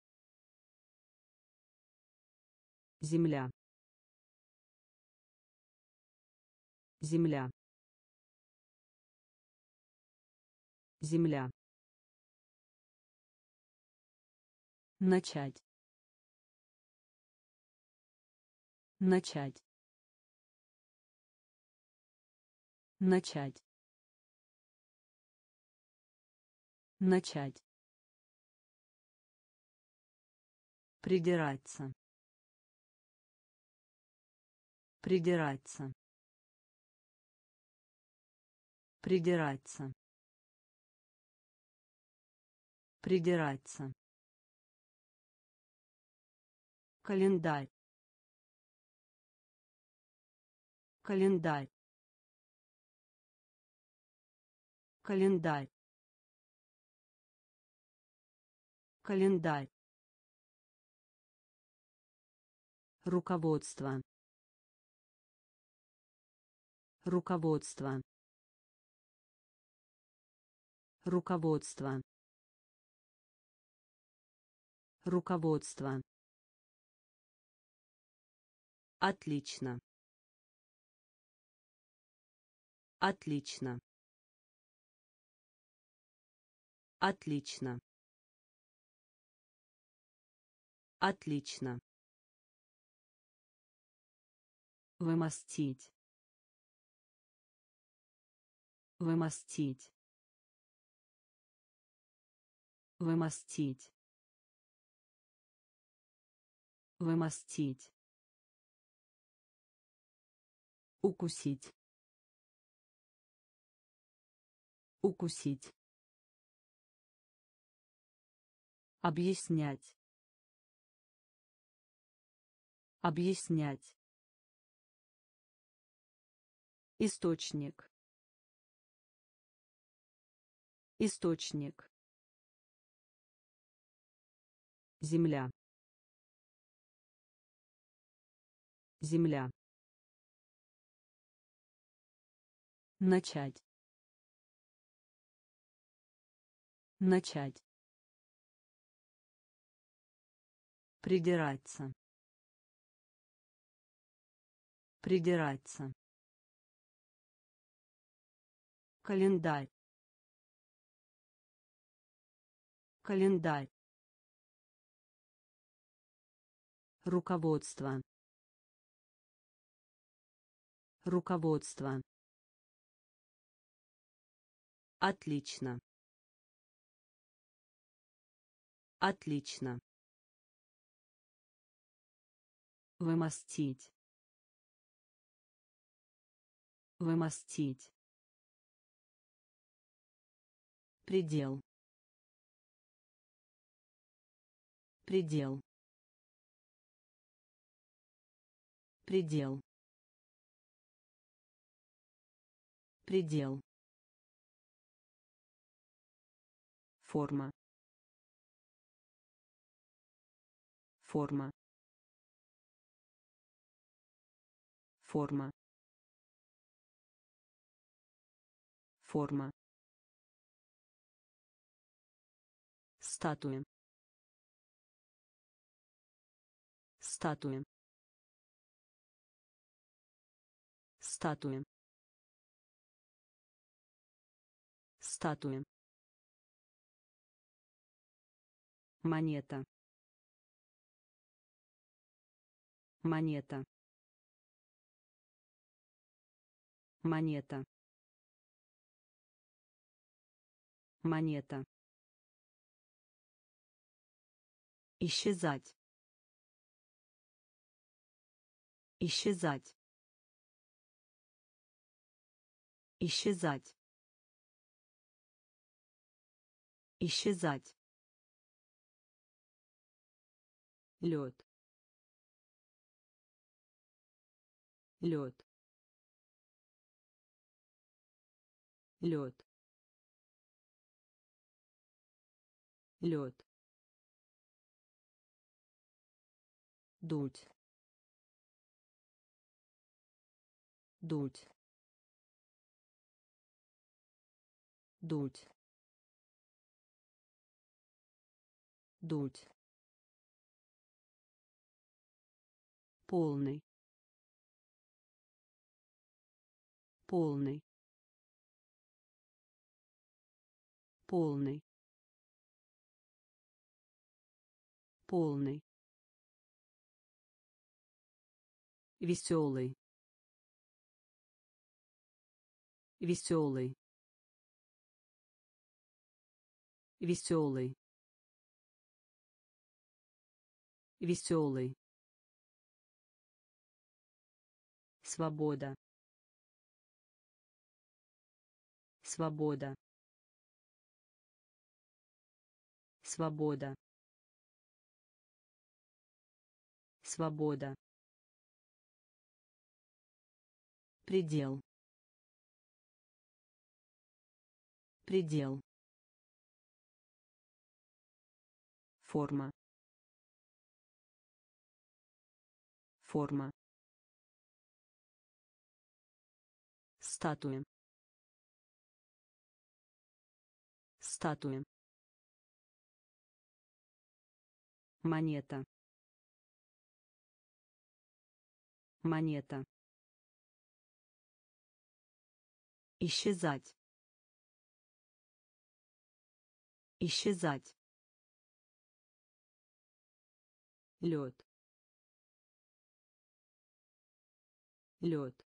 Земля. Земля. Земля. Начать. Начать. Начать. Начать. Придираться. Придираться. Придираться. Придираться. Календарь. Календарь. Календарь. Календарь. Руководство. Руководство. Руководство. Руководство. Отлично. Отлично. Отлично. Отлично. Вымостить. Вымостить. Вымостить. Вымостить. Укусить. Укусить. Объяснять. Объяснять. Источник. Источник. Земля. Земля. Начать. Начать. Придираться. Придираться. Календарь. Календарь. Руководство. Руководство. Отлично. Отлично. Вымостить. Вымостить. Предел. Предел. Предел. Предел. Форма. Форма. Форма. Форма. Статуя. Статуя. Статуя. Статуя. Монета. Монета. Монета. Монета. Исчезать. Исчезать. Исчезать. Исчезать. Лед. Лед. Лед. Лед. Дуть. Дуть. Дуть. Дуть. Полный. Полный. Полный. Полный. Веселый. Веселый. Веселый. Веселый. Свобода. Свобода. Свобода. Свобода. Предел. Предел. Форма. Форма. Статуя. Статуя. Монета. Монета. Исчезать. Исчезать. Лед. Лед.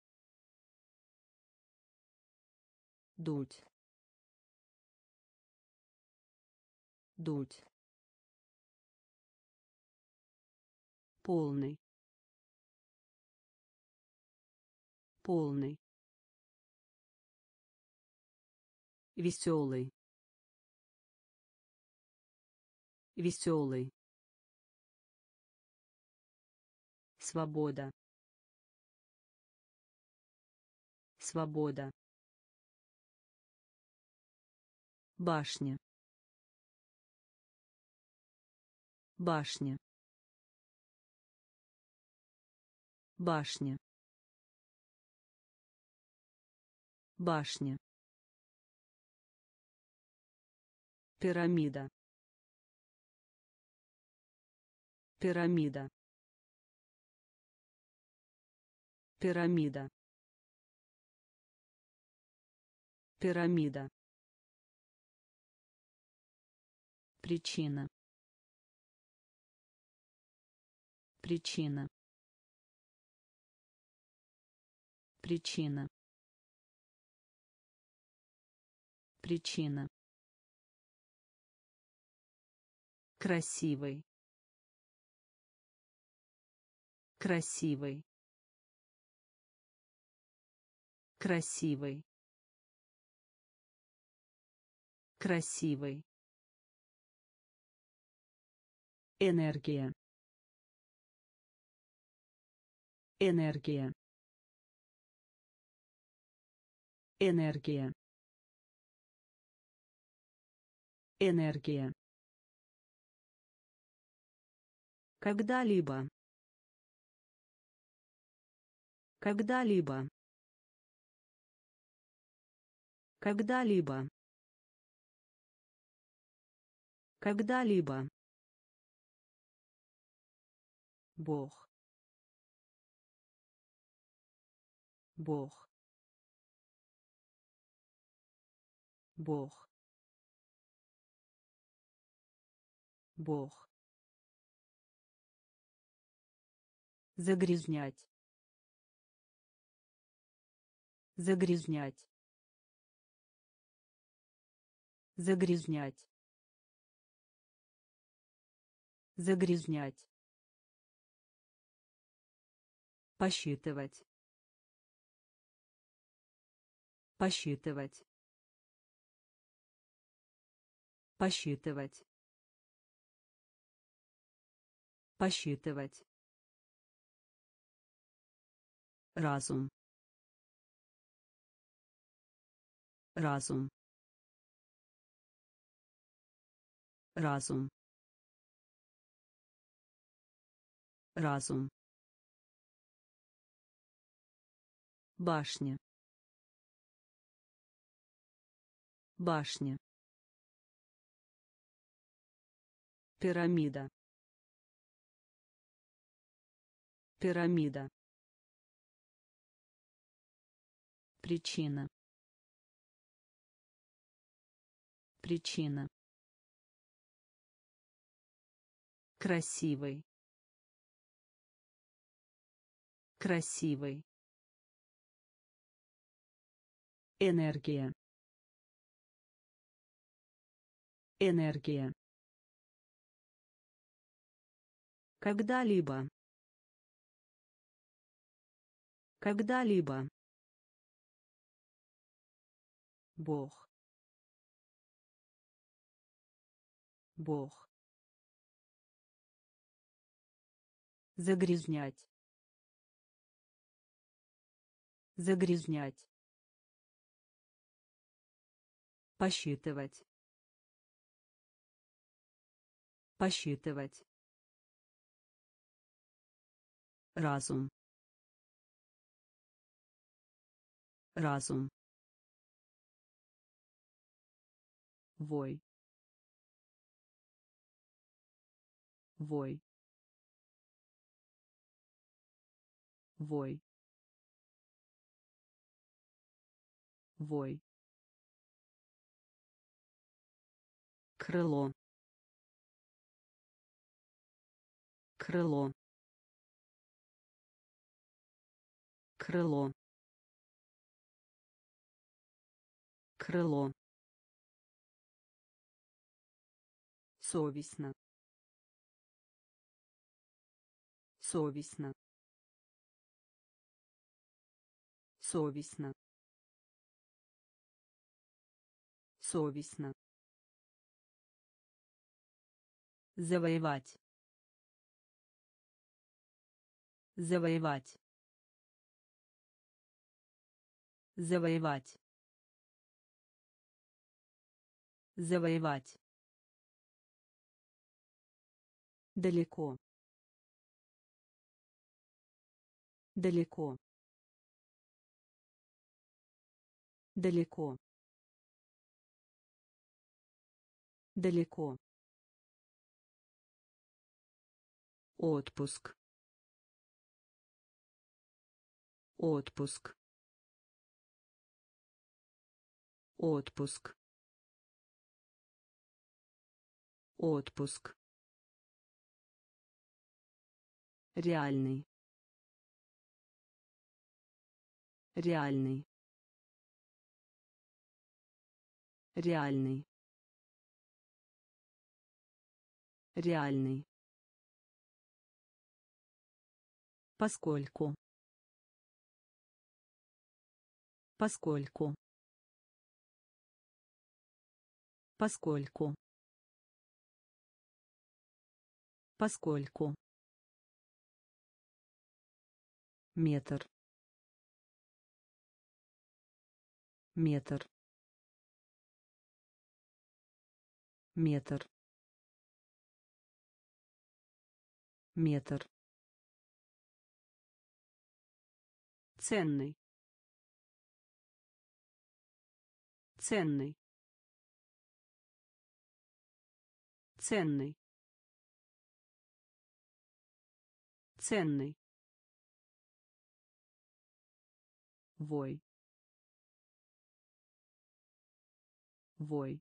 Дуть. Дуть. Полный. Полный. Веселый. Веселый. Свобода. Свобода. Башня. Башня. Башня. Башня. Пирамида. Пирамида. Пирамида. Пирамида. Причина. Причина. Причина. Причина. Красивый. Красивый. Красивый. Красивый. Энергия. Энергия. Энергия. Энергия. Когда-либо. Когда-либо. Когда-либо. Когда-либо. Бог. Бог. Бог. Бог. Загрязнять. Загрязнять. Загрязнять. Загрязнять. Посчитывать. Посчитывать. Посчитывать. Посчитывать. Разум. Разум. Разум. Разум. Башня. Башня. Пирамида. Пирамида. Причина. Причина. Красивый. Красивый. Энергия. Энергия. Когда-либо. Когда-либо. Бог. Бог. Загрязнять. Загрязнять. Посчитывать. Посчитывать. Разум. Разум. Вой. Вой. Вой. Вой. Крыло. Крыло. Крыло. Крыло. Совестно. Совестно. Совестно. Совестно. Завоевать. Завоевать. Завоевать. Завоевать. Далеко. Далеко. Далеко. Далеко. Отпуск. Отпуск. Отпуск. Отпуск. Реальный. Реальный. Реальный. Реальный. Поскольку. Поскольку. Поскольку. Поскольку. Метр. Метр. Метр. Метр. Ценный. Ценный. Ценный. Ценный. Вой. Вой.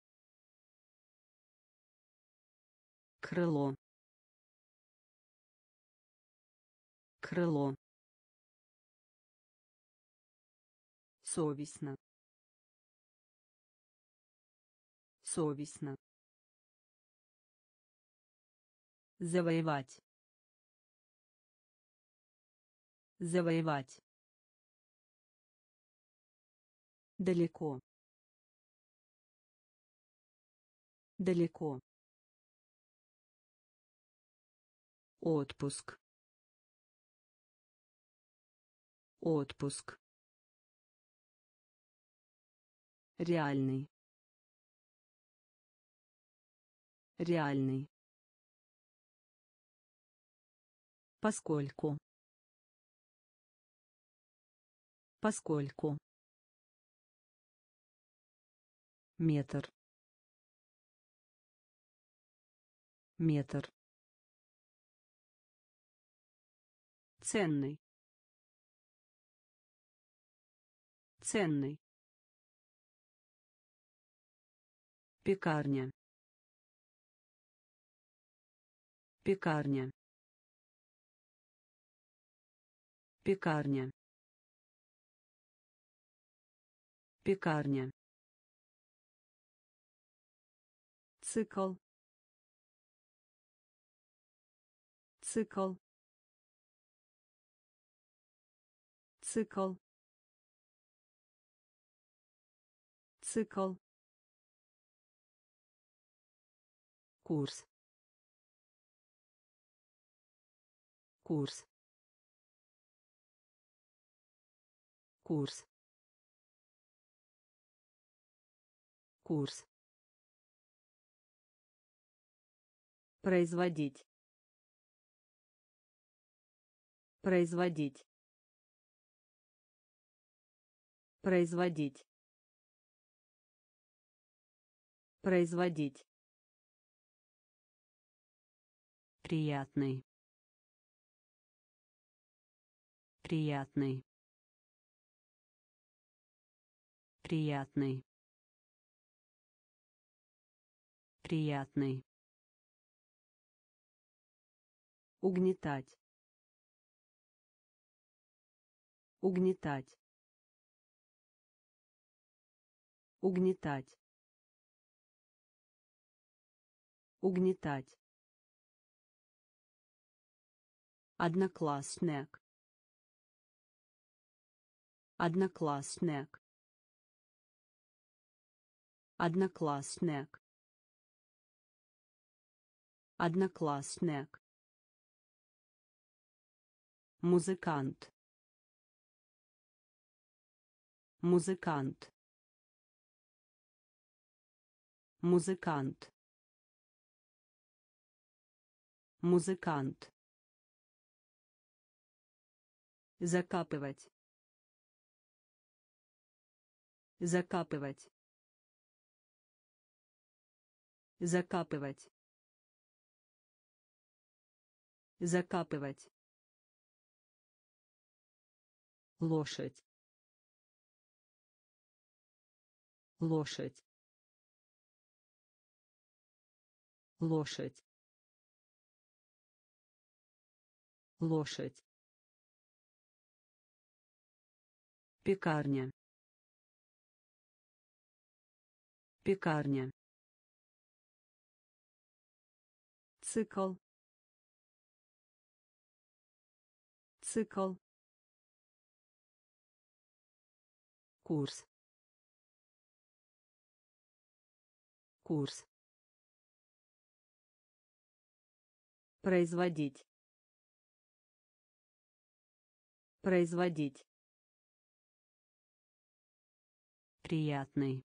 Крыло. Крыло. Совестно. Совестно. Завоевать. Завоевать. Далеко. Далеко. Отпуск. Отпуск. Реальный. Реальный. Поскольку. Поскольку. Метр. Метр. Ценный. Ценный. Пекарня. Пекарня. Пекарня. Пекарня. Цикл. Цикл. Цикл. Цикл. Курс. Курс. Курс. Курс. Производить. Производить. Производить. Производить. Приятный. Приятный. Приятный. Приятный. Угнетать. Угнетать. Угнетать. Угнетать. Одноклассник. Одноклассник. Одноклассник. Одноклассник. Музыкант. Музыкант. Музыкант. Музыкант. Закапывать. Закапывать. Закапывать. Закапывать. Лошадь. Лошадь. Лошадь. Лошадь. Пекарня. Пекарня. Цикл. Цикл. Курс. Курс. Производить. Производить. Приятный.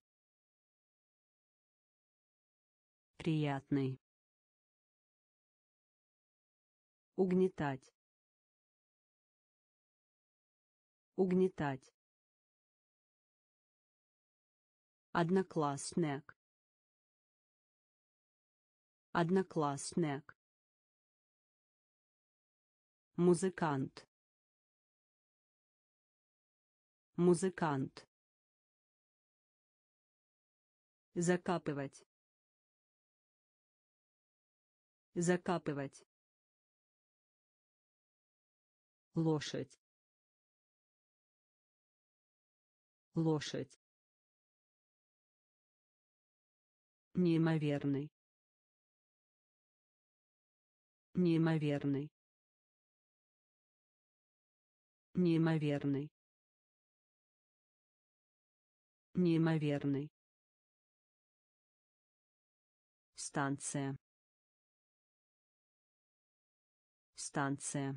Приятный. Угнетать. Угнетать. Одноклассник. Одноклассник. Музыкант. Музыкант. Закапывать. Закапывать. Лошадь. Лошадь. Неимоверный. Неимоверный. Неимоверный. Неимоверный. Станция. Станция.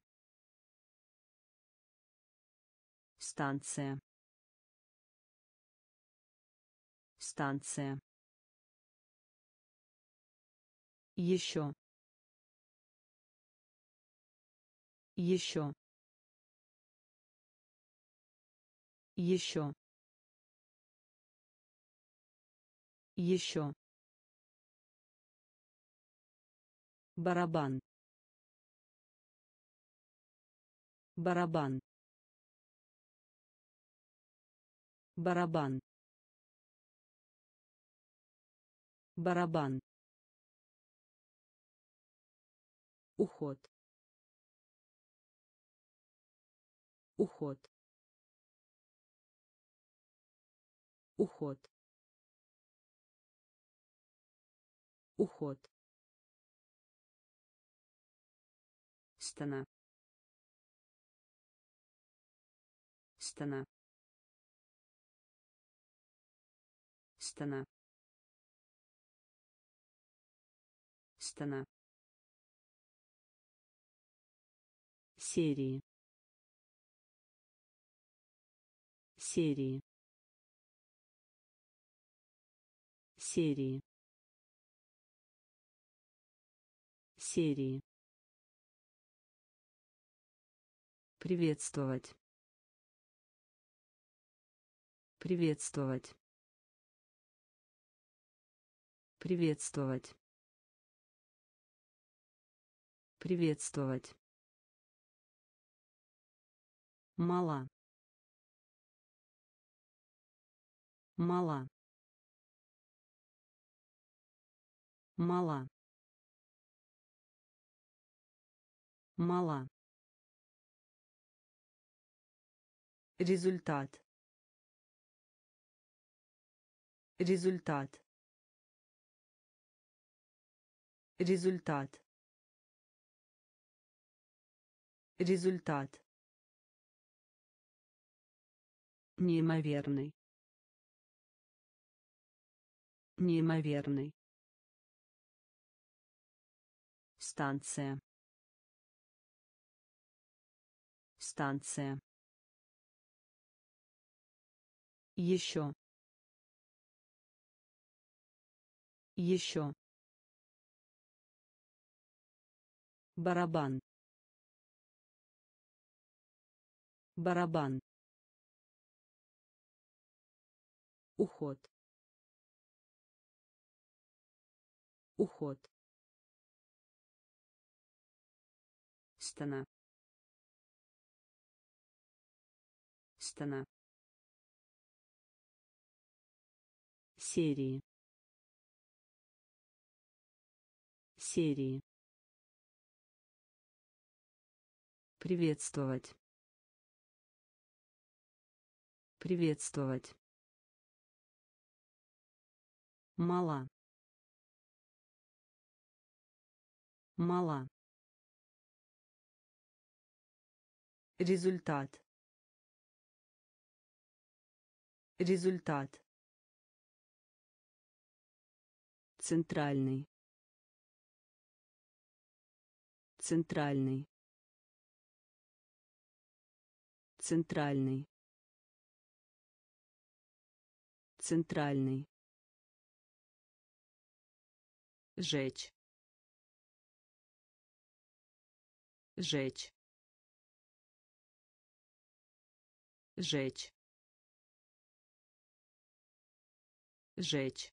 Станция. Станция. Еще. Еще. Еще. Еще. Барабан. Барабан. Барабан. Барабан. Уход. Уход. Уход. Уход. Стена. Стена. Стена. Стена. Серии. Серии. Серии. Серии. Приветствовать. Приветствовать. Приветствовать. Приветствовать. Мала. Мала. Мала. Мала. Результат. Результат. Результат. Результат. Неимоверный. Неимоверный. Станция. Станция. Еще. Еще. Барабан. Барабан. Уход. Уход. Стена. Стена. Серии. Серии. Приветствовать. Приветствовать. Мала. Мала. Результат. Результат. Центральный. Центральный. Центральный. Центральный. Жечь. Жечь. Жечь. Жечь.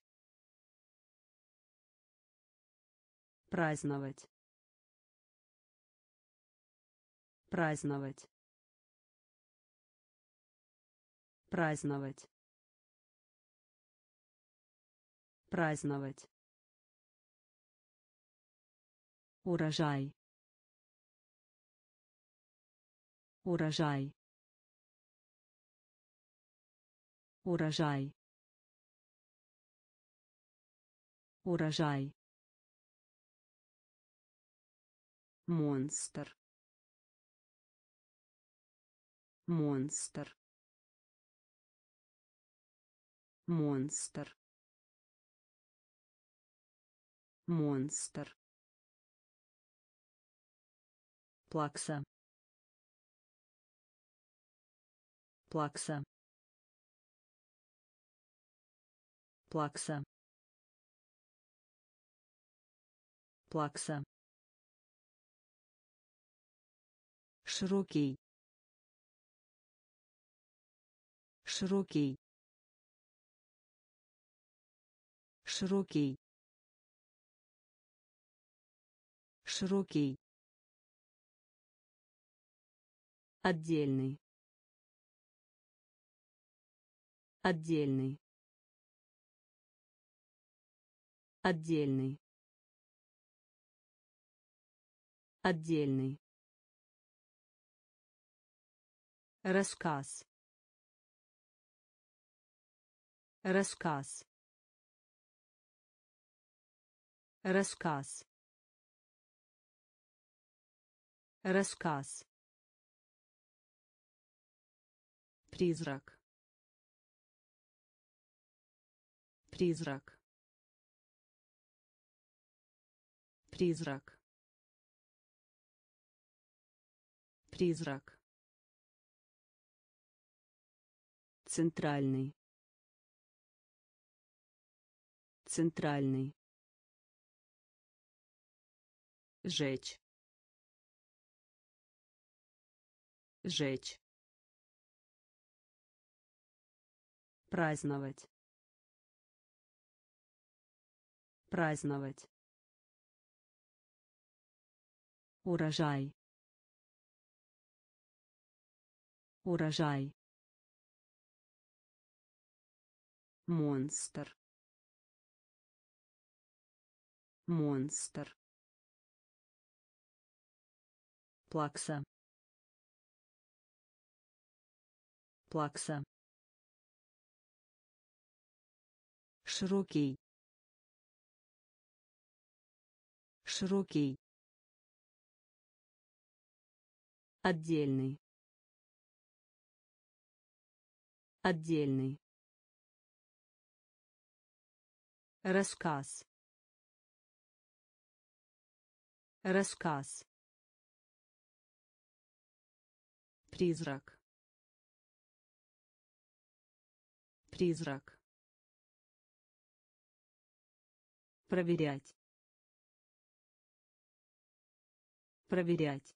Праздновать. Праздновать. Праздновать. Праздновать. Урожай. Урожай. Урожай. Урожай. Монстр. Монстр. Монстр. Монстр. Плакса. Плакса. Плакса. Плакса. Широкий. Широкий. Широкий. Широкий. Отдельный. Отдельный. Отдельный. Отдельный. Рассказ. Рассказ. Рассказ. Рассказ. Призрак. Призрак. Призрак. Призрак. Центральный. Центральный. Жечь. Жечь. Праздновать. Праздновать. Урожай. Урожай. Монстр. Монстр. Плакса. Плакса. Широкий. Широкий. Отдельный. Отдельный. Рассказ. Рассказ. Призрак. Призрак. проверять, проверять,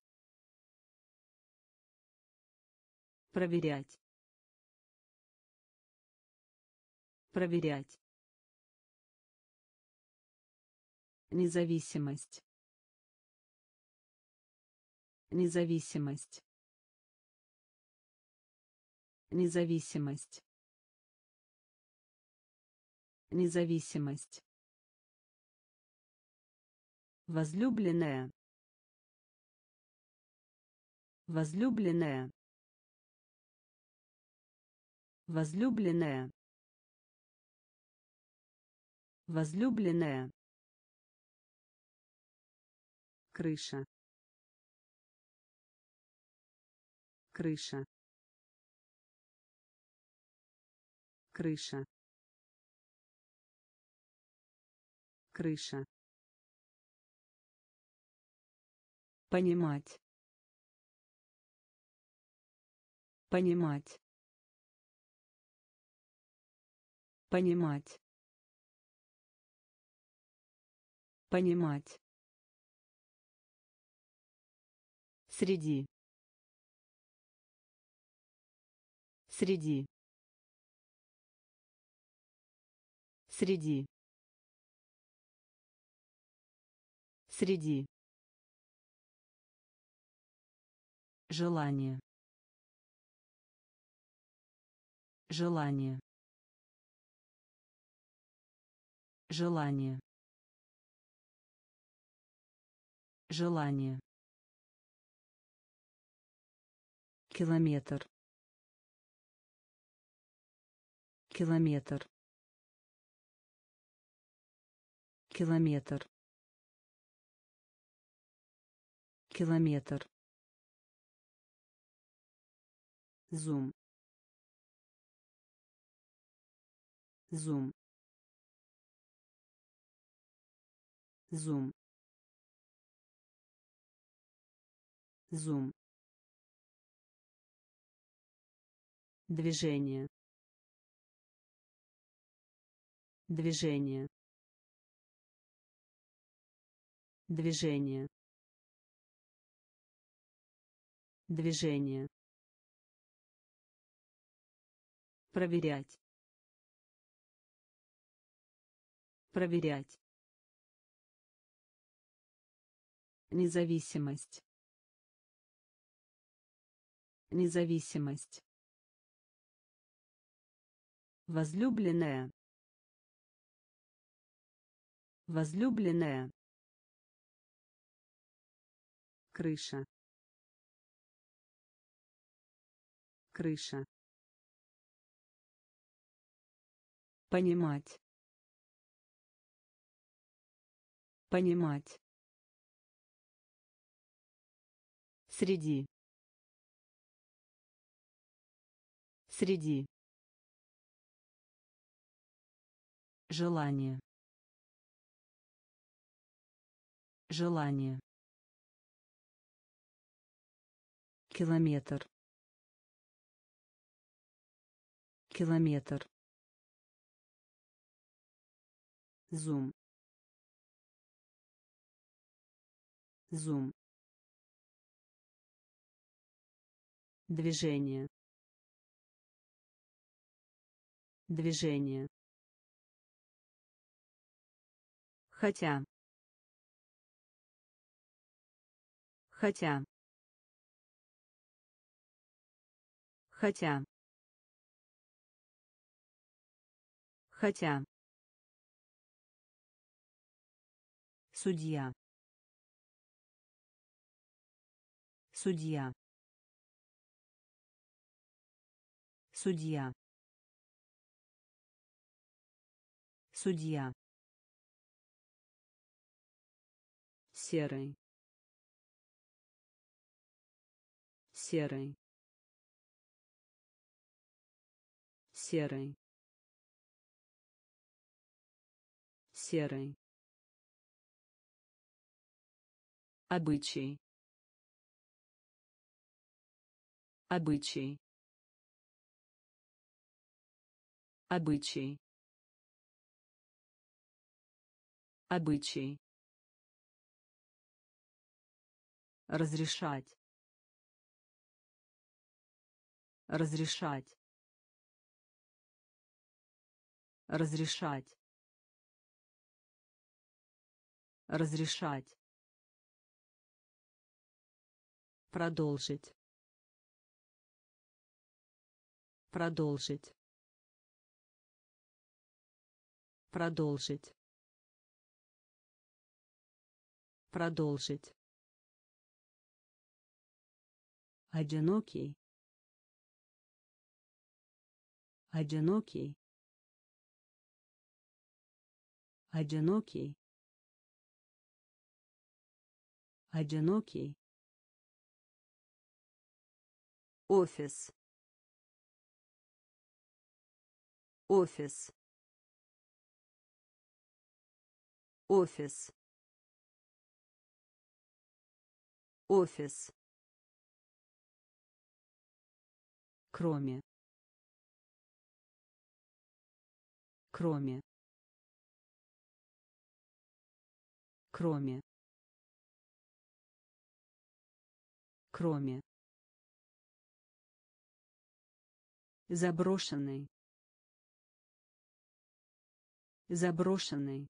проверять, проверять, независимость, независимость, независимость, независимость, возлюбленная, возлюбленная, возлюбленная, возлюбленная, крыша, крыша, крыша, крыша, понимать, понимать, понимать, понимать, среди, среди, среди, среди, желание, желание, желание, желание, километр, километр, километр, километр, зум, зум, зум, зум, движение, движение, движение, движение, проверять, проверять, независимость, независимость, возлюбленная, возлюбленная, крыша, крыша, понимать, понимать, среди, среди, желание, желание, километр, километр, зум, зум, движение, движение, хотя, хотя, хотя, хотя, судья, судья, судья, судья, серый, серый, серый, серый, обычай, обычай, обычай, Обычай. Разрешать. Разрешать. Разрешать. Разрешать. Продолжить. Продолжить. Продолжить. Продолжить. Одинокий. Одинокий. Одинокий. Одинокий. Офис. Офис. Офис. Офис. Кроме. Кроме. Кроме. Кроме. Заброшенный. Заброшенный.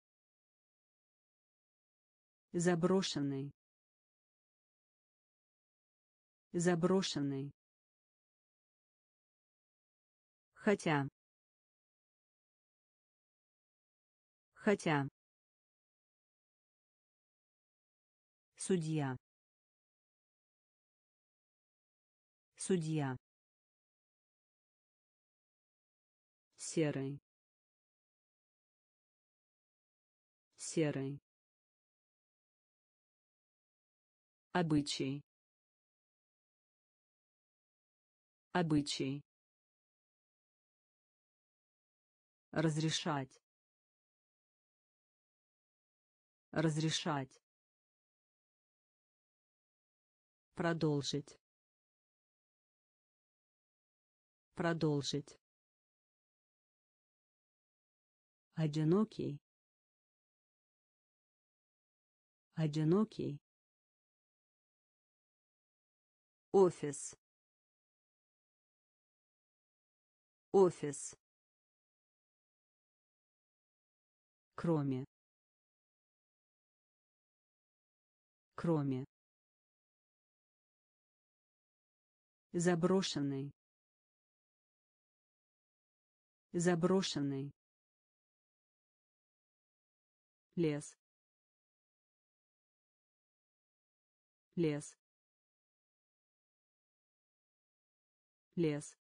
Заброшенный. Заброшенный. Хотя. Хотя. Судья. Судья. Серый. Серый. Обычай. Обычай. Разрешать. Разрешать. Продолжить. Продолжить. Одинокий. Одинокий. Офис. Офис. Кроме. Кроме. Заброшенный. Заброшенный. Лес. Лес. Лес.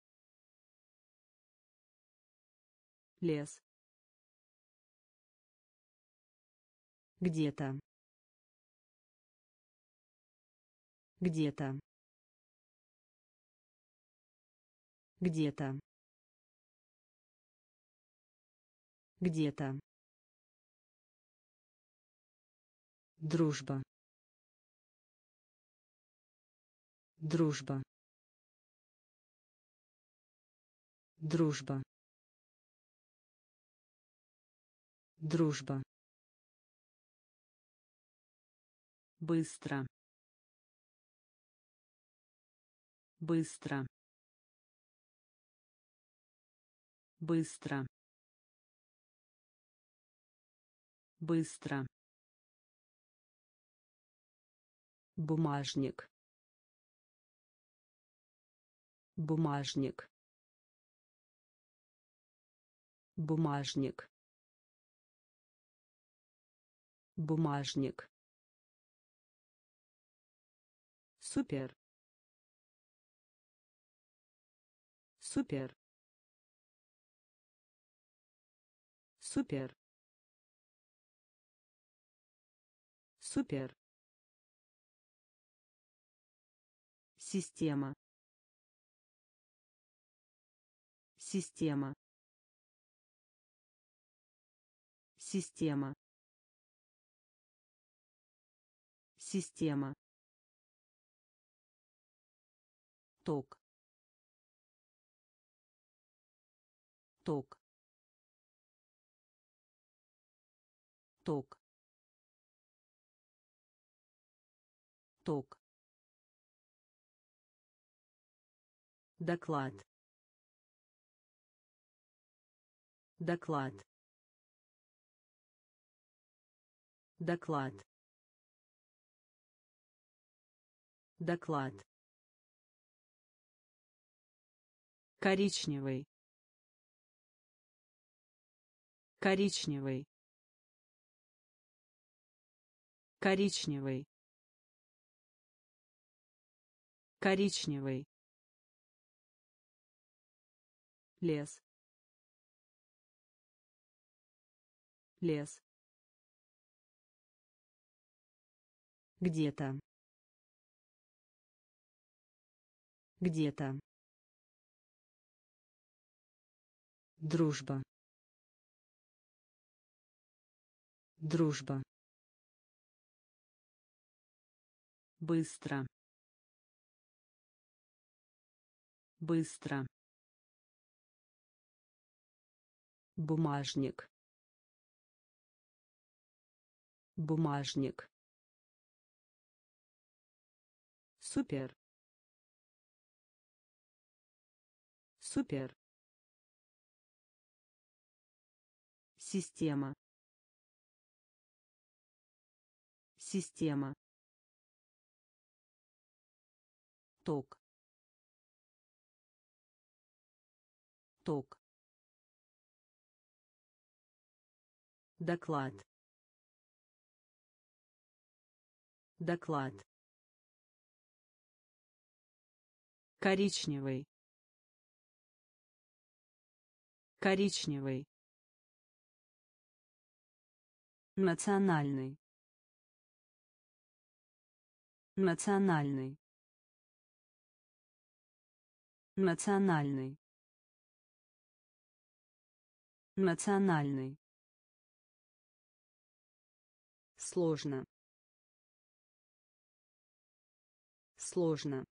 Лес. Где-то. Где-то. Где-то. Где-то. Дружба. Дружба. Дружба. Дружба. Быстро. Быстро. Быстро. Быстро. Бумажник. Бумажник. Бумажник. Бумажник. Супер. Супер. Супер. Супер. Система. Система. Система. Система. Ток. Ток. ток, ток, доклад, доклад, доклад, доклад, коричневый, коричневый, коричневый, коричневый, лес, лес, где-то, где-то, дружба, дружба, быстро, быстро, бумажник, бумажник, супер, супер, система, система, ток, ток, доклад, доклад, коричневый, коричневый, национальный, национальный, национальный, национальный, сложно, сложно,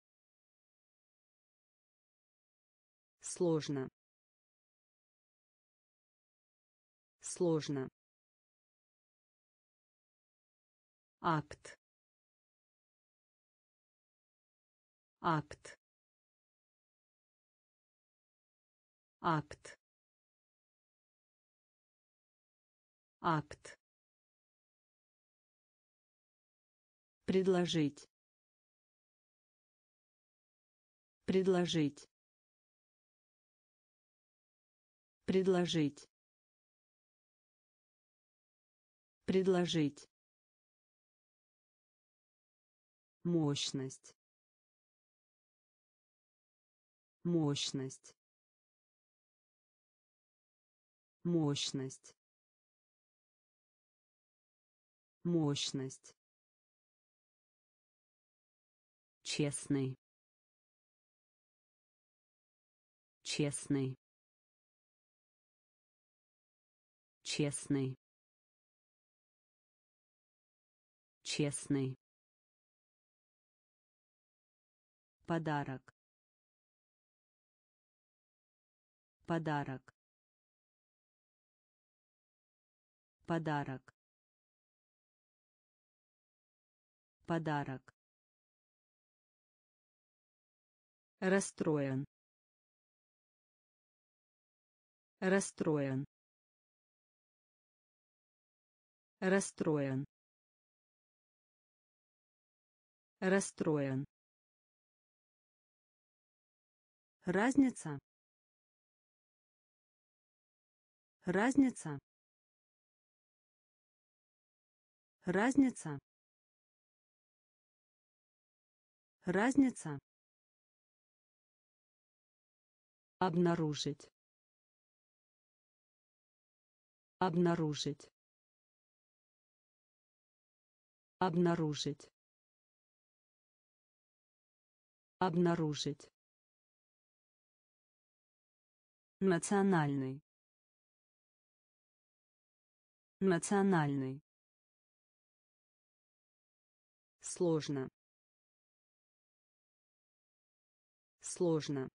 сложно, сложно, акт, акт, акт, акт, предложить, предложить, предложить, предложить, мощность, мощность, мощность, мощность, честный, честный, честный, честный, подарок, подарок, подарок, подарок, расстроен, расстроен, расстроен, расстроен, разница, разница, разница, разница, обнаружить, обнаружить, обнаружить, обнаружить, национальный, национальный, сложно, сложно,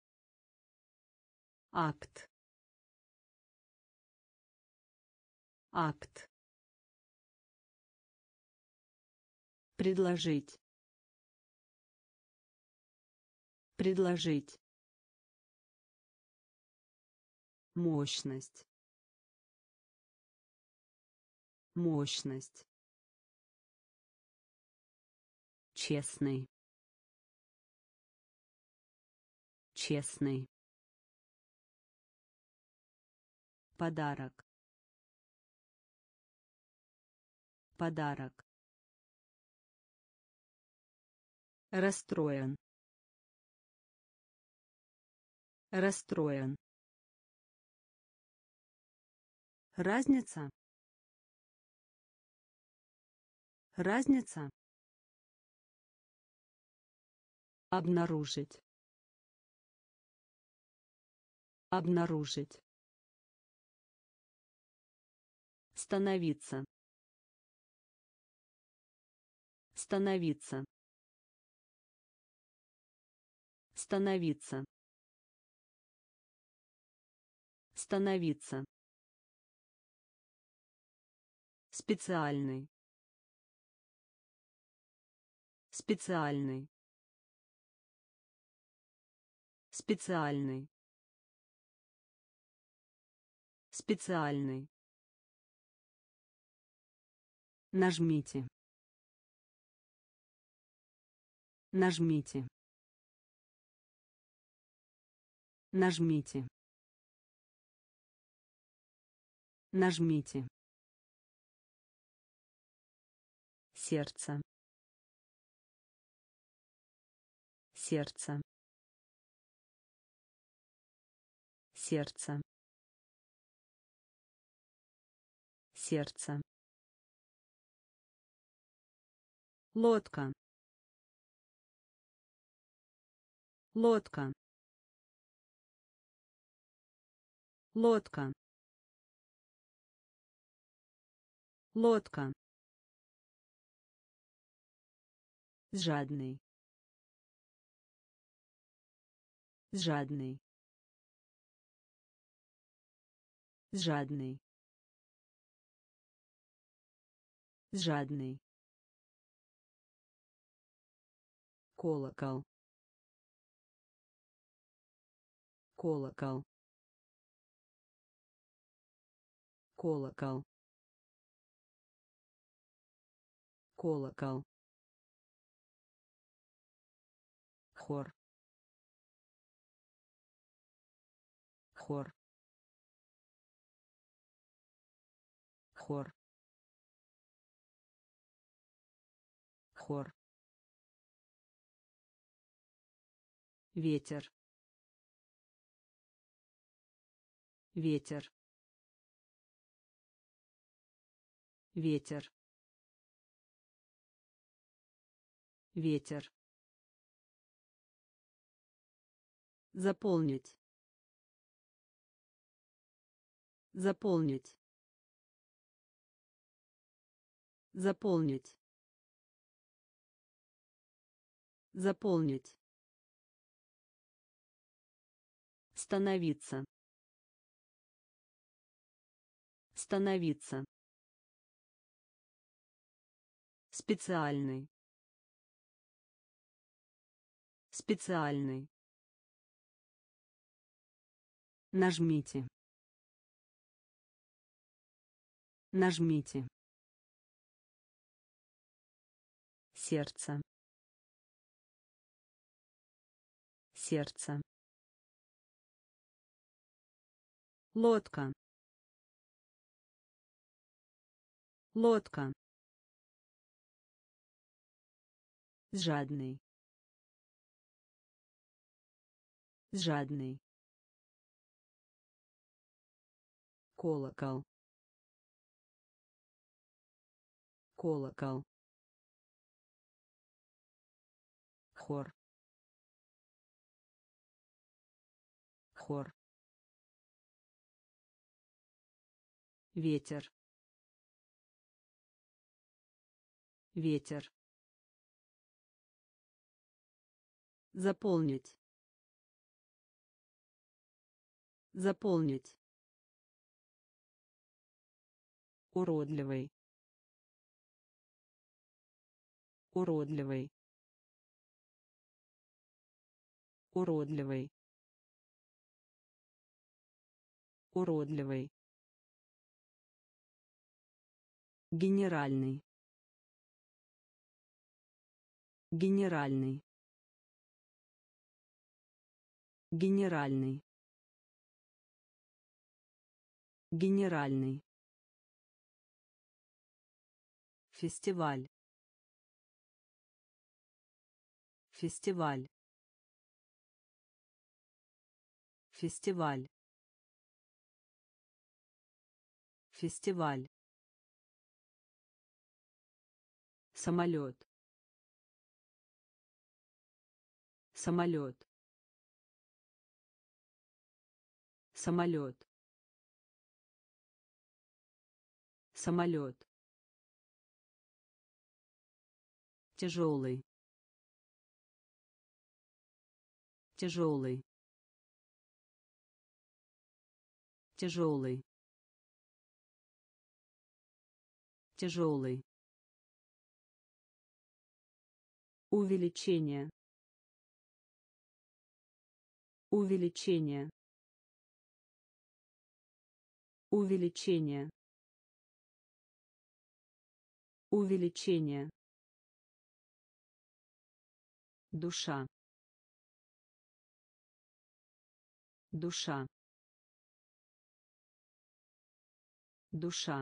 акт, акт, предложить, предложить, мощность, мощность, честный, честный, подарок, подарок, расстроен, расстроен, разница, разница, обнаружить, обнаружить, становиться, становиться, становиться, становиться, специальный, специальный, специальный, специальный, нажмите, нажмите, нажмите, нажмите, сердце, сердце, сердце, сердце, лодка, лодка, лодка, лодка, жадный, жадный, жадный, жадный, колокол, колокол, колокол, колокол, хор, хор, хор, хор, ветер, ветер, ветер, ветер, заполнить, заполнить, заполнить, заполнить, становиться, становиться, специальный, специальный, нажмите, нажмите, сердце, сердце, лодка, лодка, жадный, жадный, колокол, колокол, хор, хор, ветер, ветер, заполнить, заполнить, уродливый, уродливый, уродливый, уродливый, генеральный, генеральный, генеральный, генеральный, фестиваль, фестиваль, фестиваль, фестиваль, самолет, самолет, самолет, самолет, тяжелый, тяжелый, тяжелый, тяжелый, увеличение, увеличение, увеличение, увеличение, душа, душа, душа,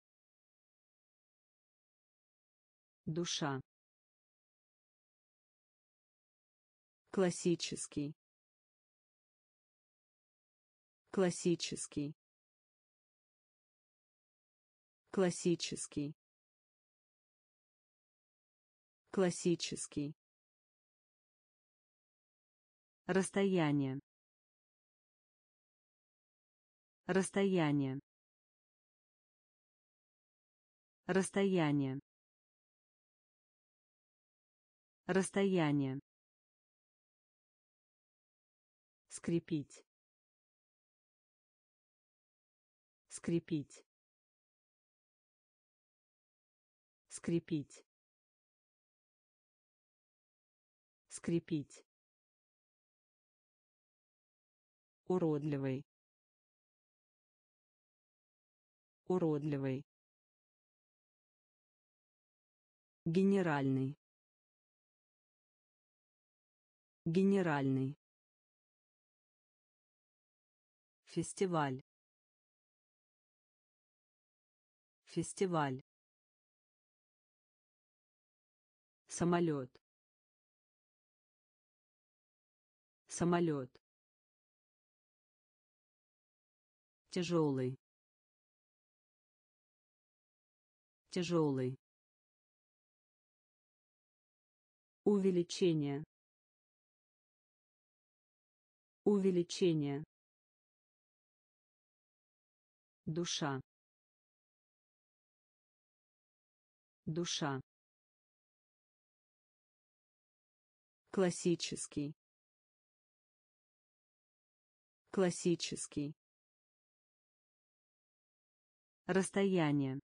душа, классический, классический, классический, классический, расстояние, расстояние, расстояние, расстояние, скрепить, скрепить, скрепить, скрепить, уродливый, уродливый, генеральный, генеральный, фестиваль, фестиваль, самолет, самолет, тяжелый, тяжелый, увеличение, увеличение, душа, душа, классический, классический, расстояние,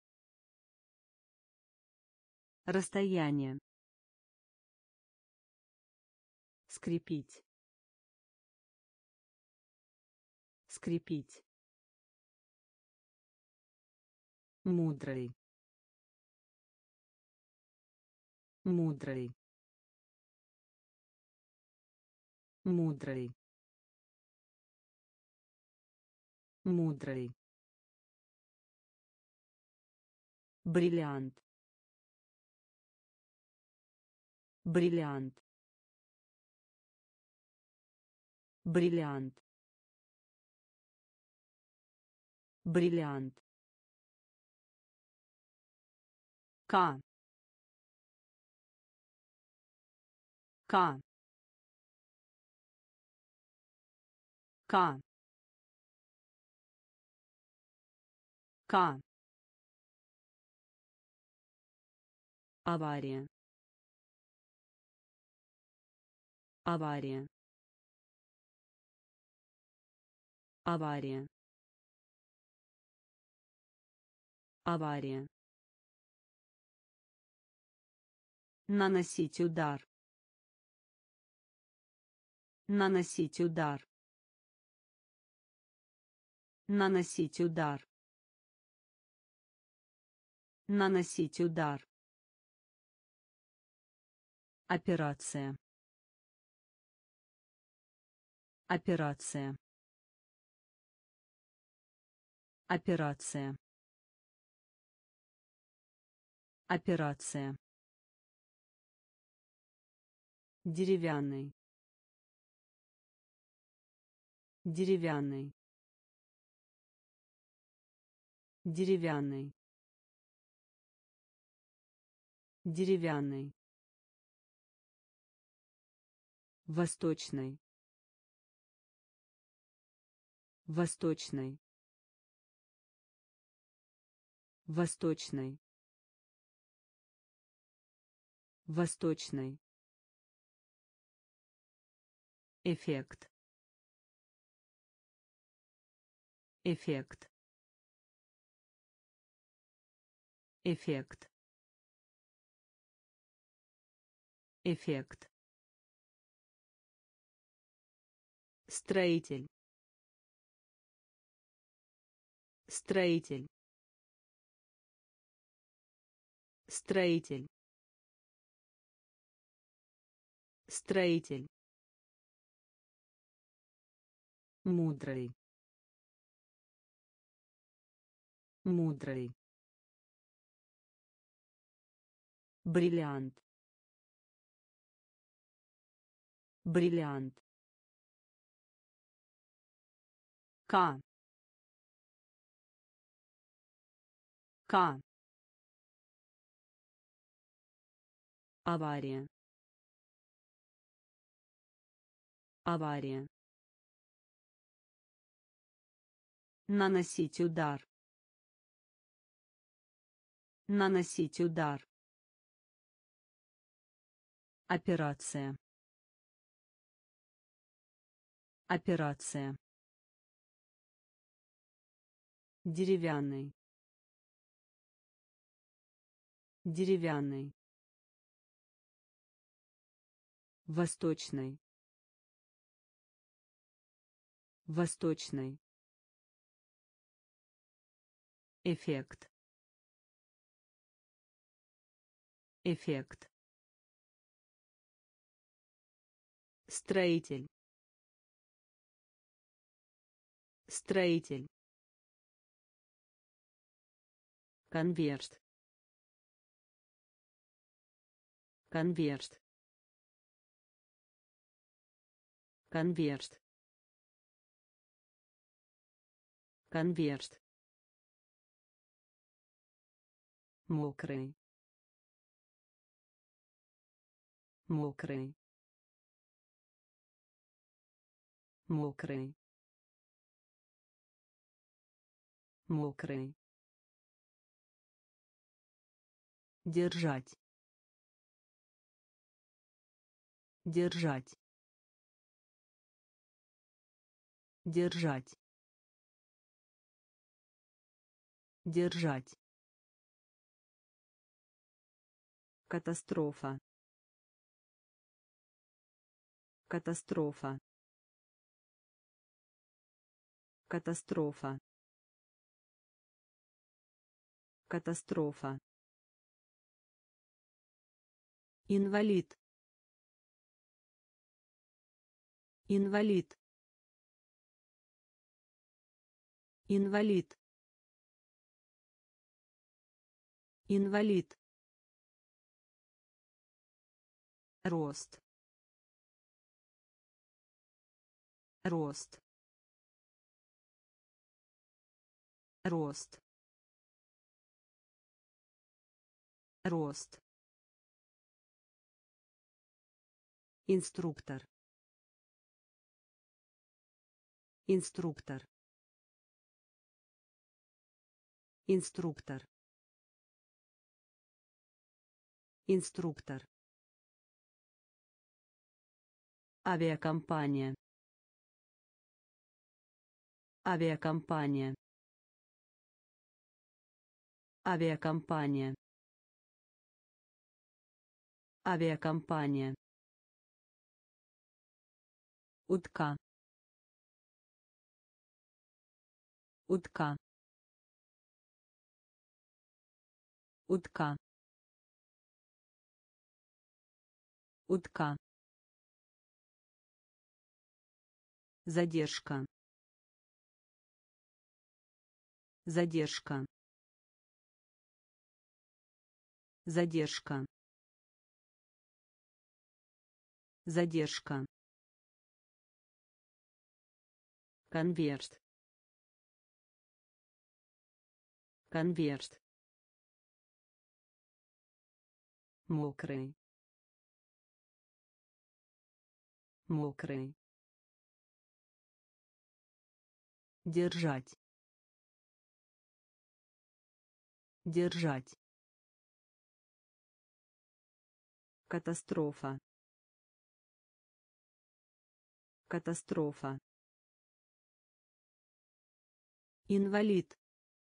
расстояние, скрепить, скрепить, мудрый, мудрый, мудрый, мудрый, бриллиант, бриллиант, бриллиант, бриллиант, К, К, К, К, авария, авария, авария, Авария. Наносить удар. Наносить удар. Наносить удар. Наносить удар. Операция. Операция. Операция. Операция. Деревянный. Деревянный. Деревянный. Деревянный. Восточный. Восточный. Восточный. Восточный. Эффект. Эффект. Эффект. Эффект. Строитель. Строитель. Строитель. Строитель. Мудрый. Мудрый. Бриллиант. Бриллиант. К. К. Авария. Авария. Наносить удар. Наносить удар. Операция. Операция. Деревянный. Деревянный. Восточный. Восточный. Эффект. Эффект. Строитель. Строитель. Конверт. Конверт. Конверт. Конверт. Мокрый. Мокрый. Мокрый. Мокрый. Держать. Держать. Держать. Держать. Катастрофа. Катастрофа. Катастрофа. Катастрофа. Инвалид. Инвалид. Инвалид. Инвалид. Рост. Рост. Рост. Рост. Инструктор. Инструктор. Инструктор. Инструктор. Авиакомпания. Авиакомпания. Авиакомпания. Авиакомпания. Утка. Утка. Утка. Утка. Задержка. Задержка. Задержка. Задержка. Конверт. Конверт. Мокрый. Мокрый. Держать. Держать. Катастрофа. Катастрофа. Инвалид.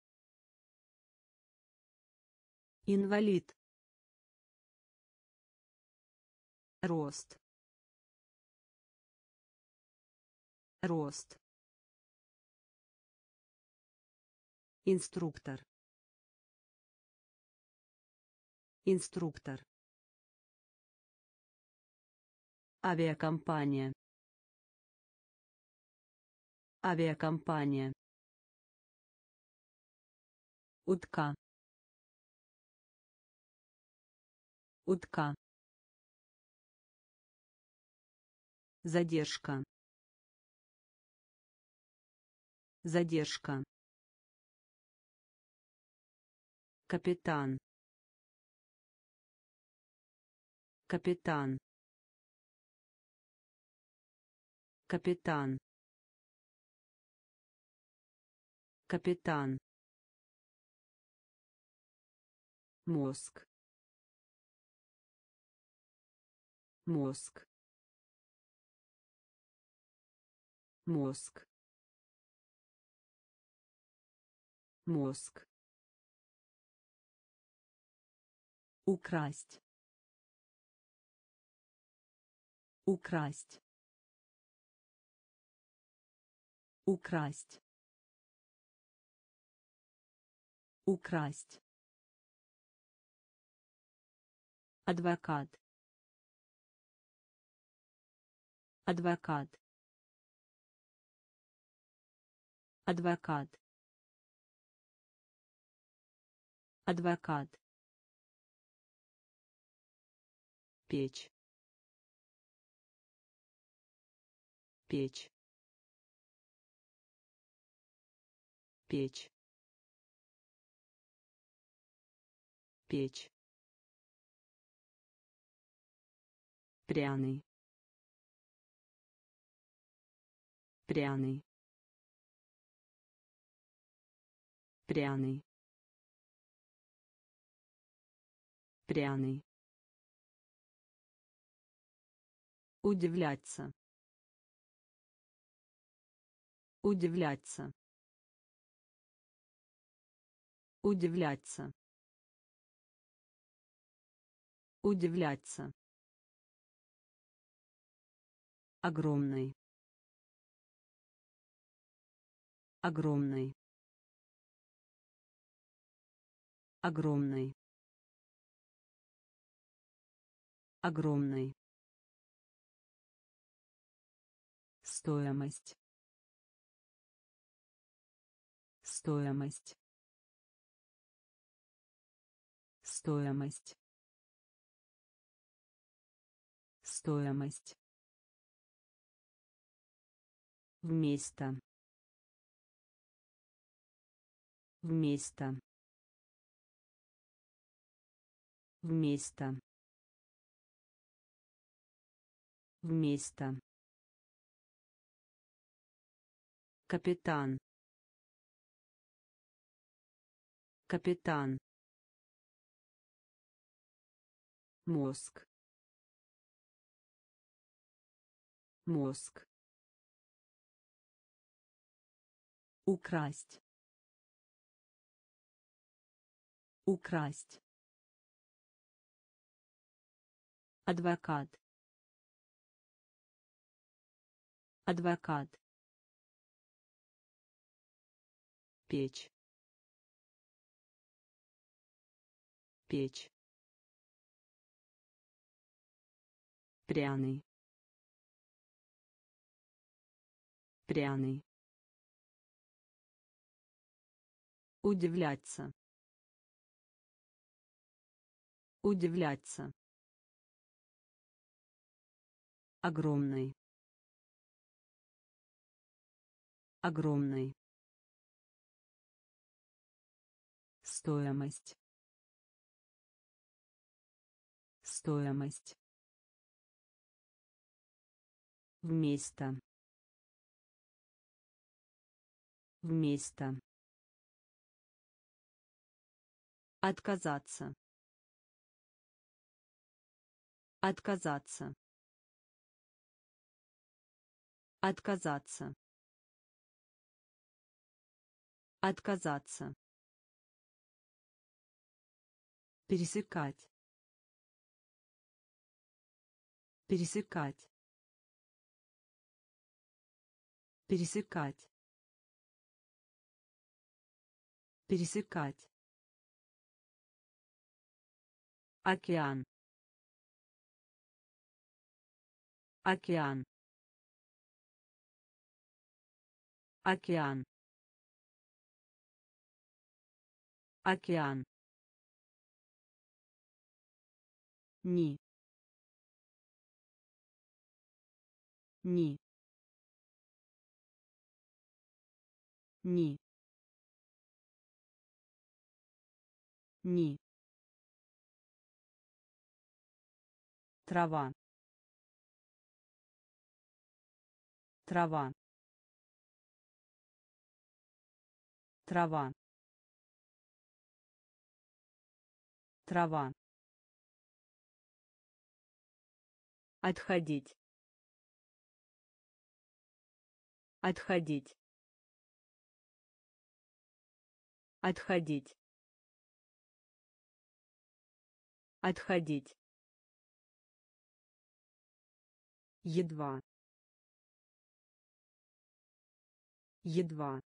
Инвалид. Рост. Рост. Инструктор. Инструктор. Авиакомпания. Авиакомпания. Утка. Утка. Задержка. Задержка. Капитан. Капитан. Капитан. Капитан. Мозг. Мозг. Мозг. Мозг. Украсть. Украсть. Украсть. Украсть. Адвокат. Адвокат. Адвокат. Адвокат. Печь. Печь. Печь. Печь. Пряный. Пряный. Пряный. Пряный. Удивляться. Удивляться. Удивляться. Удивляться. Огромный. Огромный. Огромный. Огромный. Стоимость. Стоимость. Стоимость. Стоимость. Вместо. Вместо. Вместо. Вместо. Капитан. Капитан. Мозг. Мозг. Украсть. Украсть. Адвокат. Адвокат. Печь. Печь. Пряный. Пряный. Удивляться. Удивляться. Огромный. Огромный. Стоимость. Стоимость. Вместо. Вместо. Отказаться. Отказаться. Отказаться. Отказаться. Пересекать. Пересекать. Пересекать. Пересекать. Океан. Океан. Океан. Океан. Ни. Ни. Ни. Ни. Трава. Трава. Трава. Трава. Отходить. Отходить. Отходить. Отходить. Едва. Едва.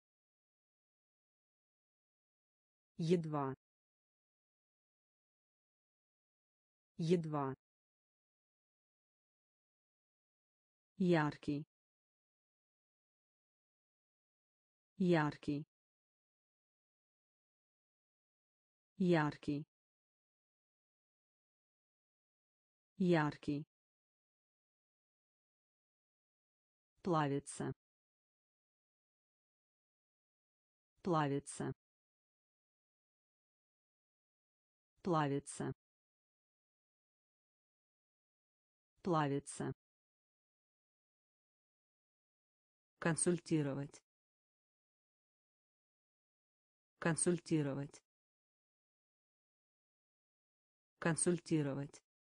Едва. Едва. Яркий. Яркий. Яркий. Яркий. Плавится. Плавится. Плавится. Плавится. Консультировать. Консультировать. Консультировать.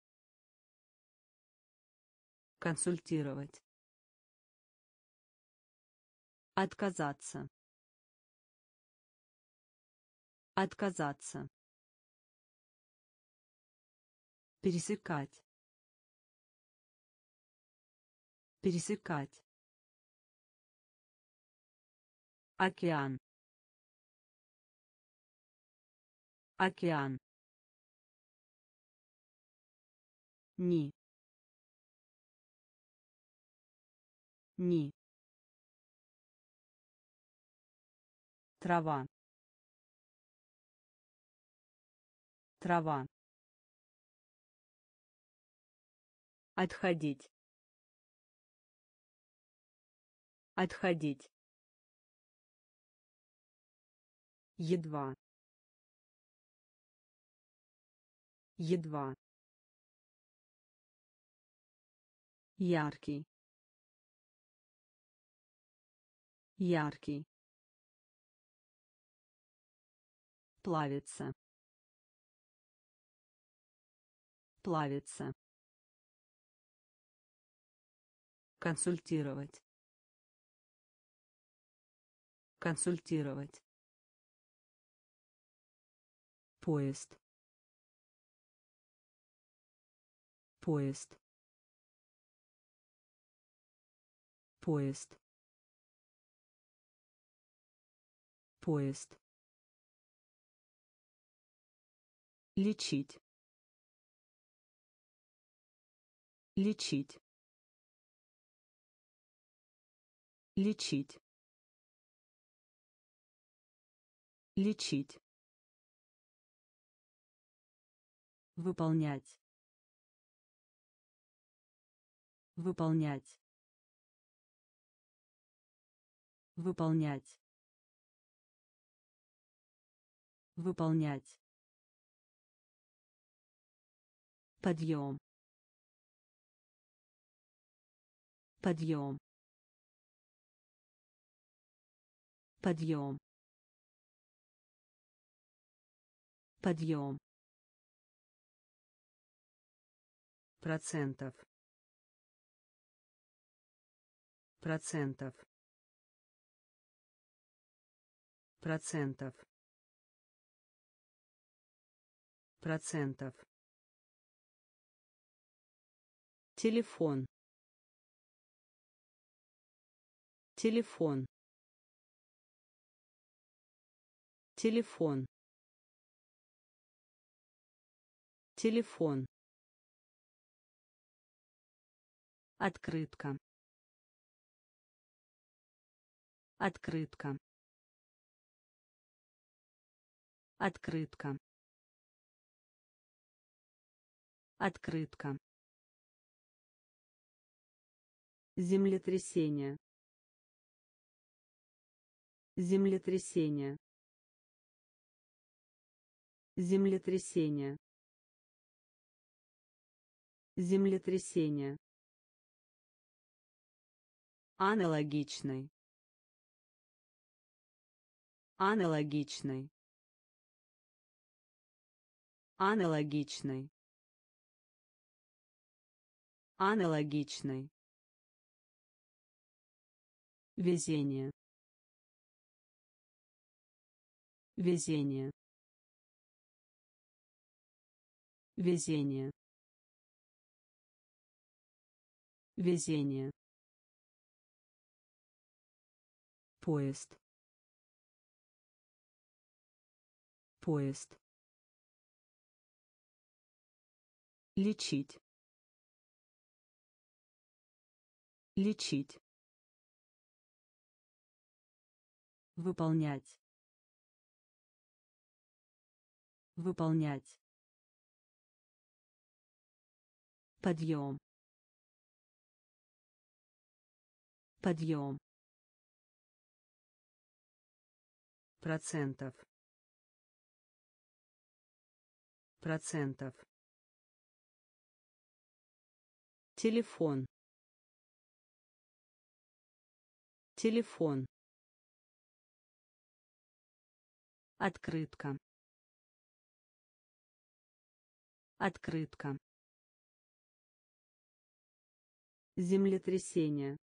Консультировать. Отказаться. Отказаться. Пересекать. Пересекать. Океан. Океан. Ни. Ни. Трава. Трава. Отходить. Отходить. Едва. Едва. Яркий. Яркий. Плавится. Плавится. Консультировать. Консультировать. Поезд. Поезд. Поезд. Поезд. Лечить. Лечить. Лечить. Лечить. Выполнять. Выполнять. Выполнять. Выполнять. Подъем. Подъем. Подъем. Подъем. Процентов. Процентов. Процентов. Процентов. Телефон. Телефон. Телефон. Телефон. Открытка. Открытка. Открытка. Открытка. Землетрясение. Землетрясение. Землетрясение. Землетрясение. Аналогичный. Аналогичный. Аналогичный. Аналогичный. Везение. Везение. Везение. Везение. Поезд. Поезд. Лечить. Лечить. Выполнять. Выполнять. Подъем. Подъем. Процентов. Процентов. Телефон. Телефон. Открытка. Открытка. Землетрясение.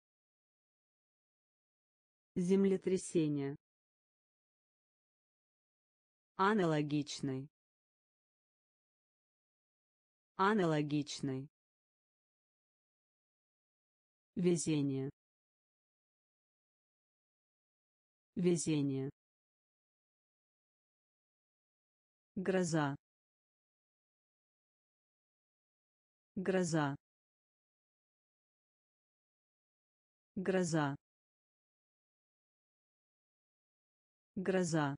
Землетрясение. Аналогичный. Аналогичный. Везение. Везение. Гроза. Гроза. Гроза. Гроза.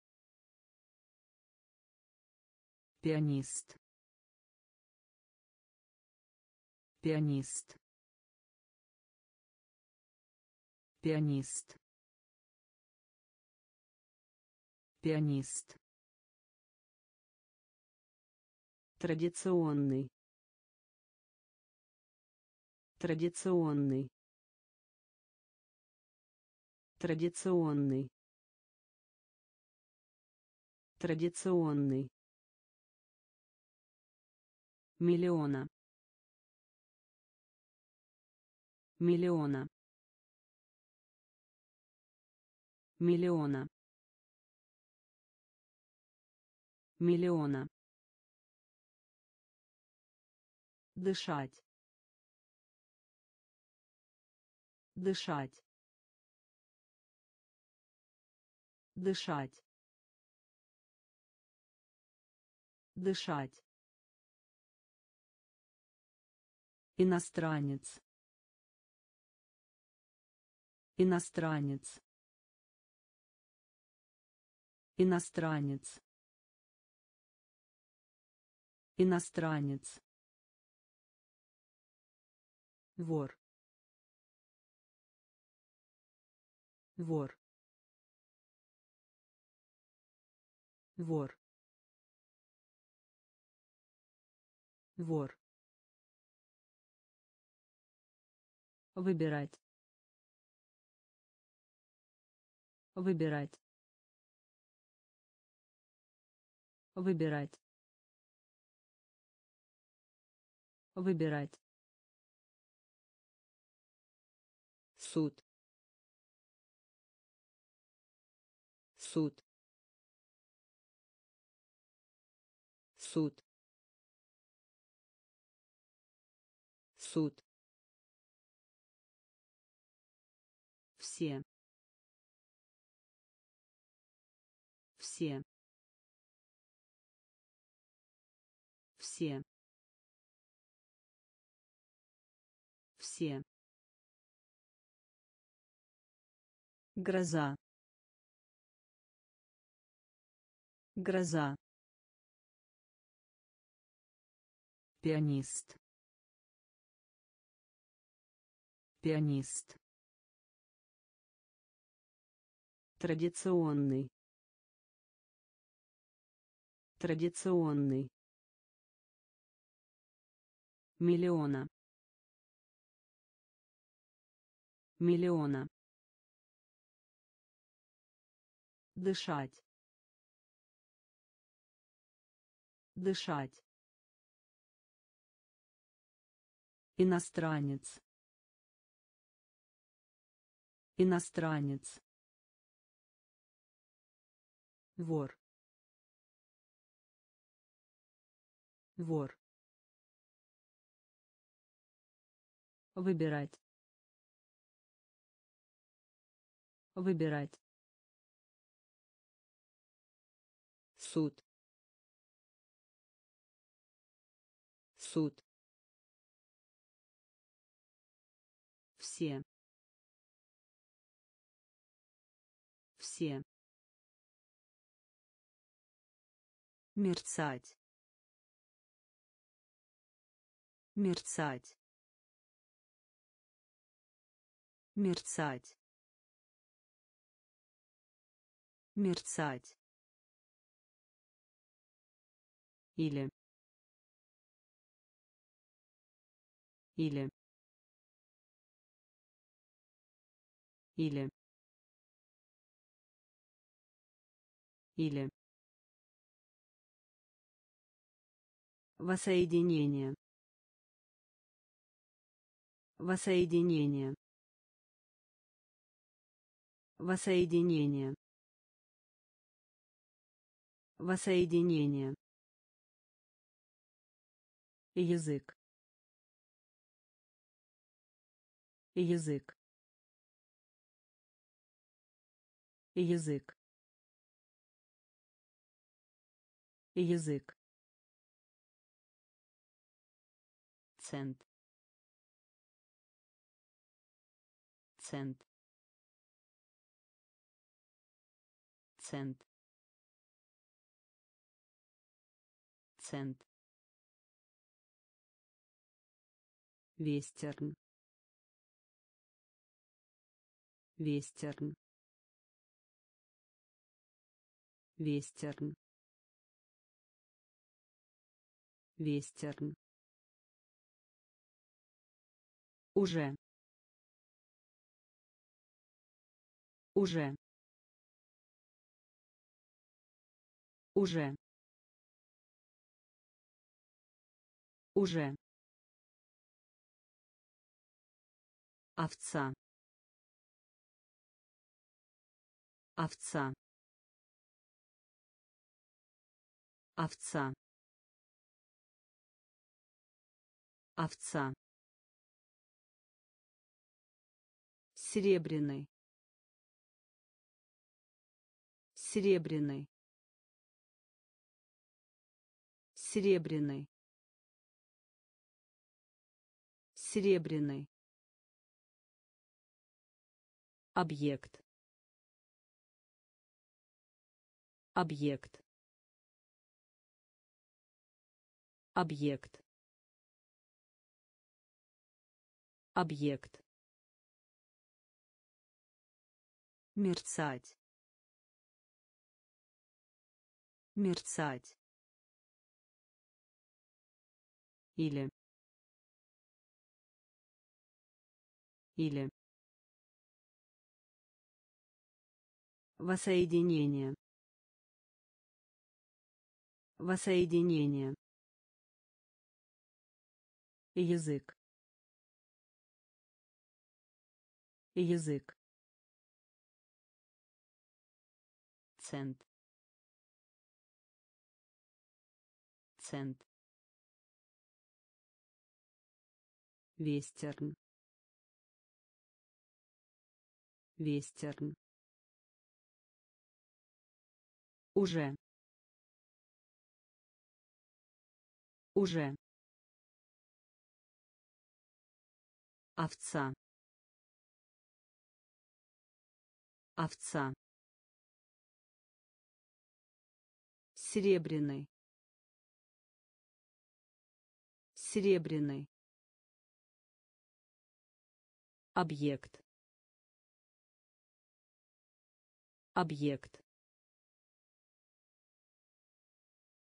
Пианист. Пианист. Пианист. Пианист. Традиционный. Традиционный. Традиционный. Традиционный. Миллиона. Миллиона. Миллиона. миллиона, дышать, дышать, дышать, дышать, иностранец, иностранец, иностранец, иностранец, вор, вор, вор, вор, выбирать, выбирать, выбирать, выбирать, суд, суд, суд, суд, все, все, все, все, гроза, гроза, пианист, пианист, традиционный, традиционный, миллиона, миллиона, дышать, дышать, иностранец, иностранец, вор, вор, выбирать, выбирать, суд, суд, все, все, мерцать, мерцать, мерцать, мерцать, или, или, или, или, воссоединение, воссоединение, воссоединение, воссоединение, язык, язык, язык, язык, цент, цент, цент, цент, вестерн, вестерн, вестерн, вестерн, уже, уже, уже, уже, овца, овца, Овца. Овца. Серебряный. Серебряный. Серебряный. Серебряный. Объект. Объект. Объект. Объект. Мерцать. Мерцать. Или. Или. Воссоединение. Воссоединение. Язык. Язык. Цент. Цент. Вестерн. Вестерн. Уже. Уже. Овца. Овца. Серебряный. Серебряный. Объект. Объект.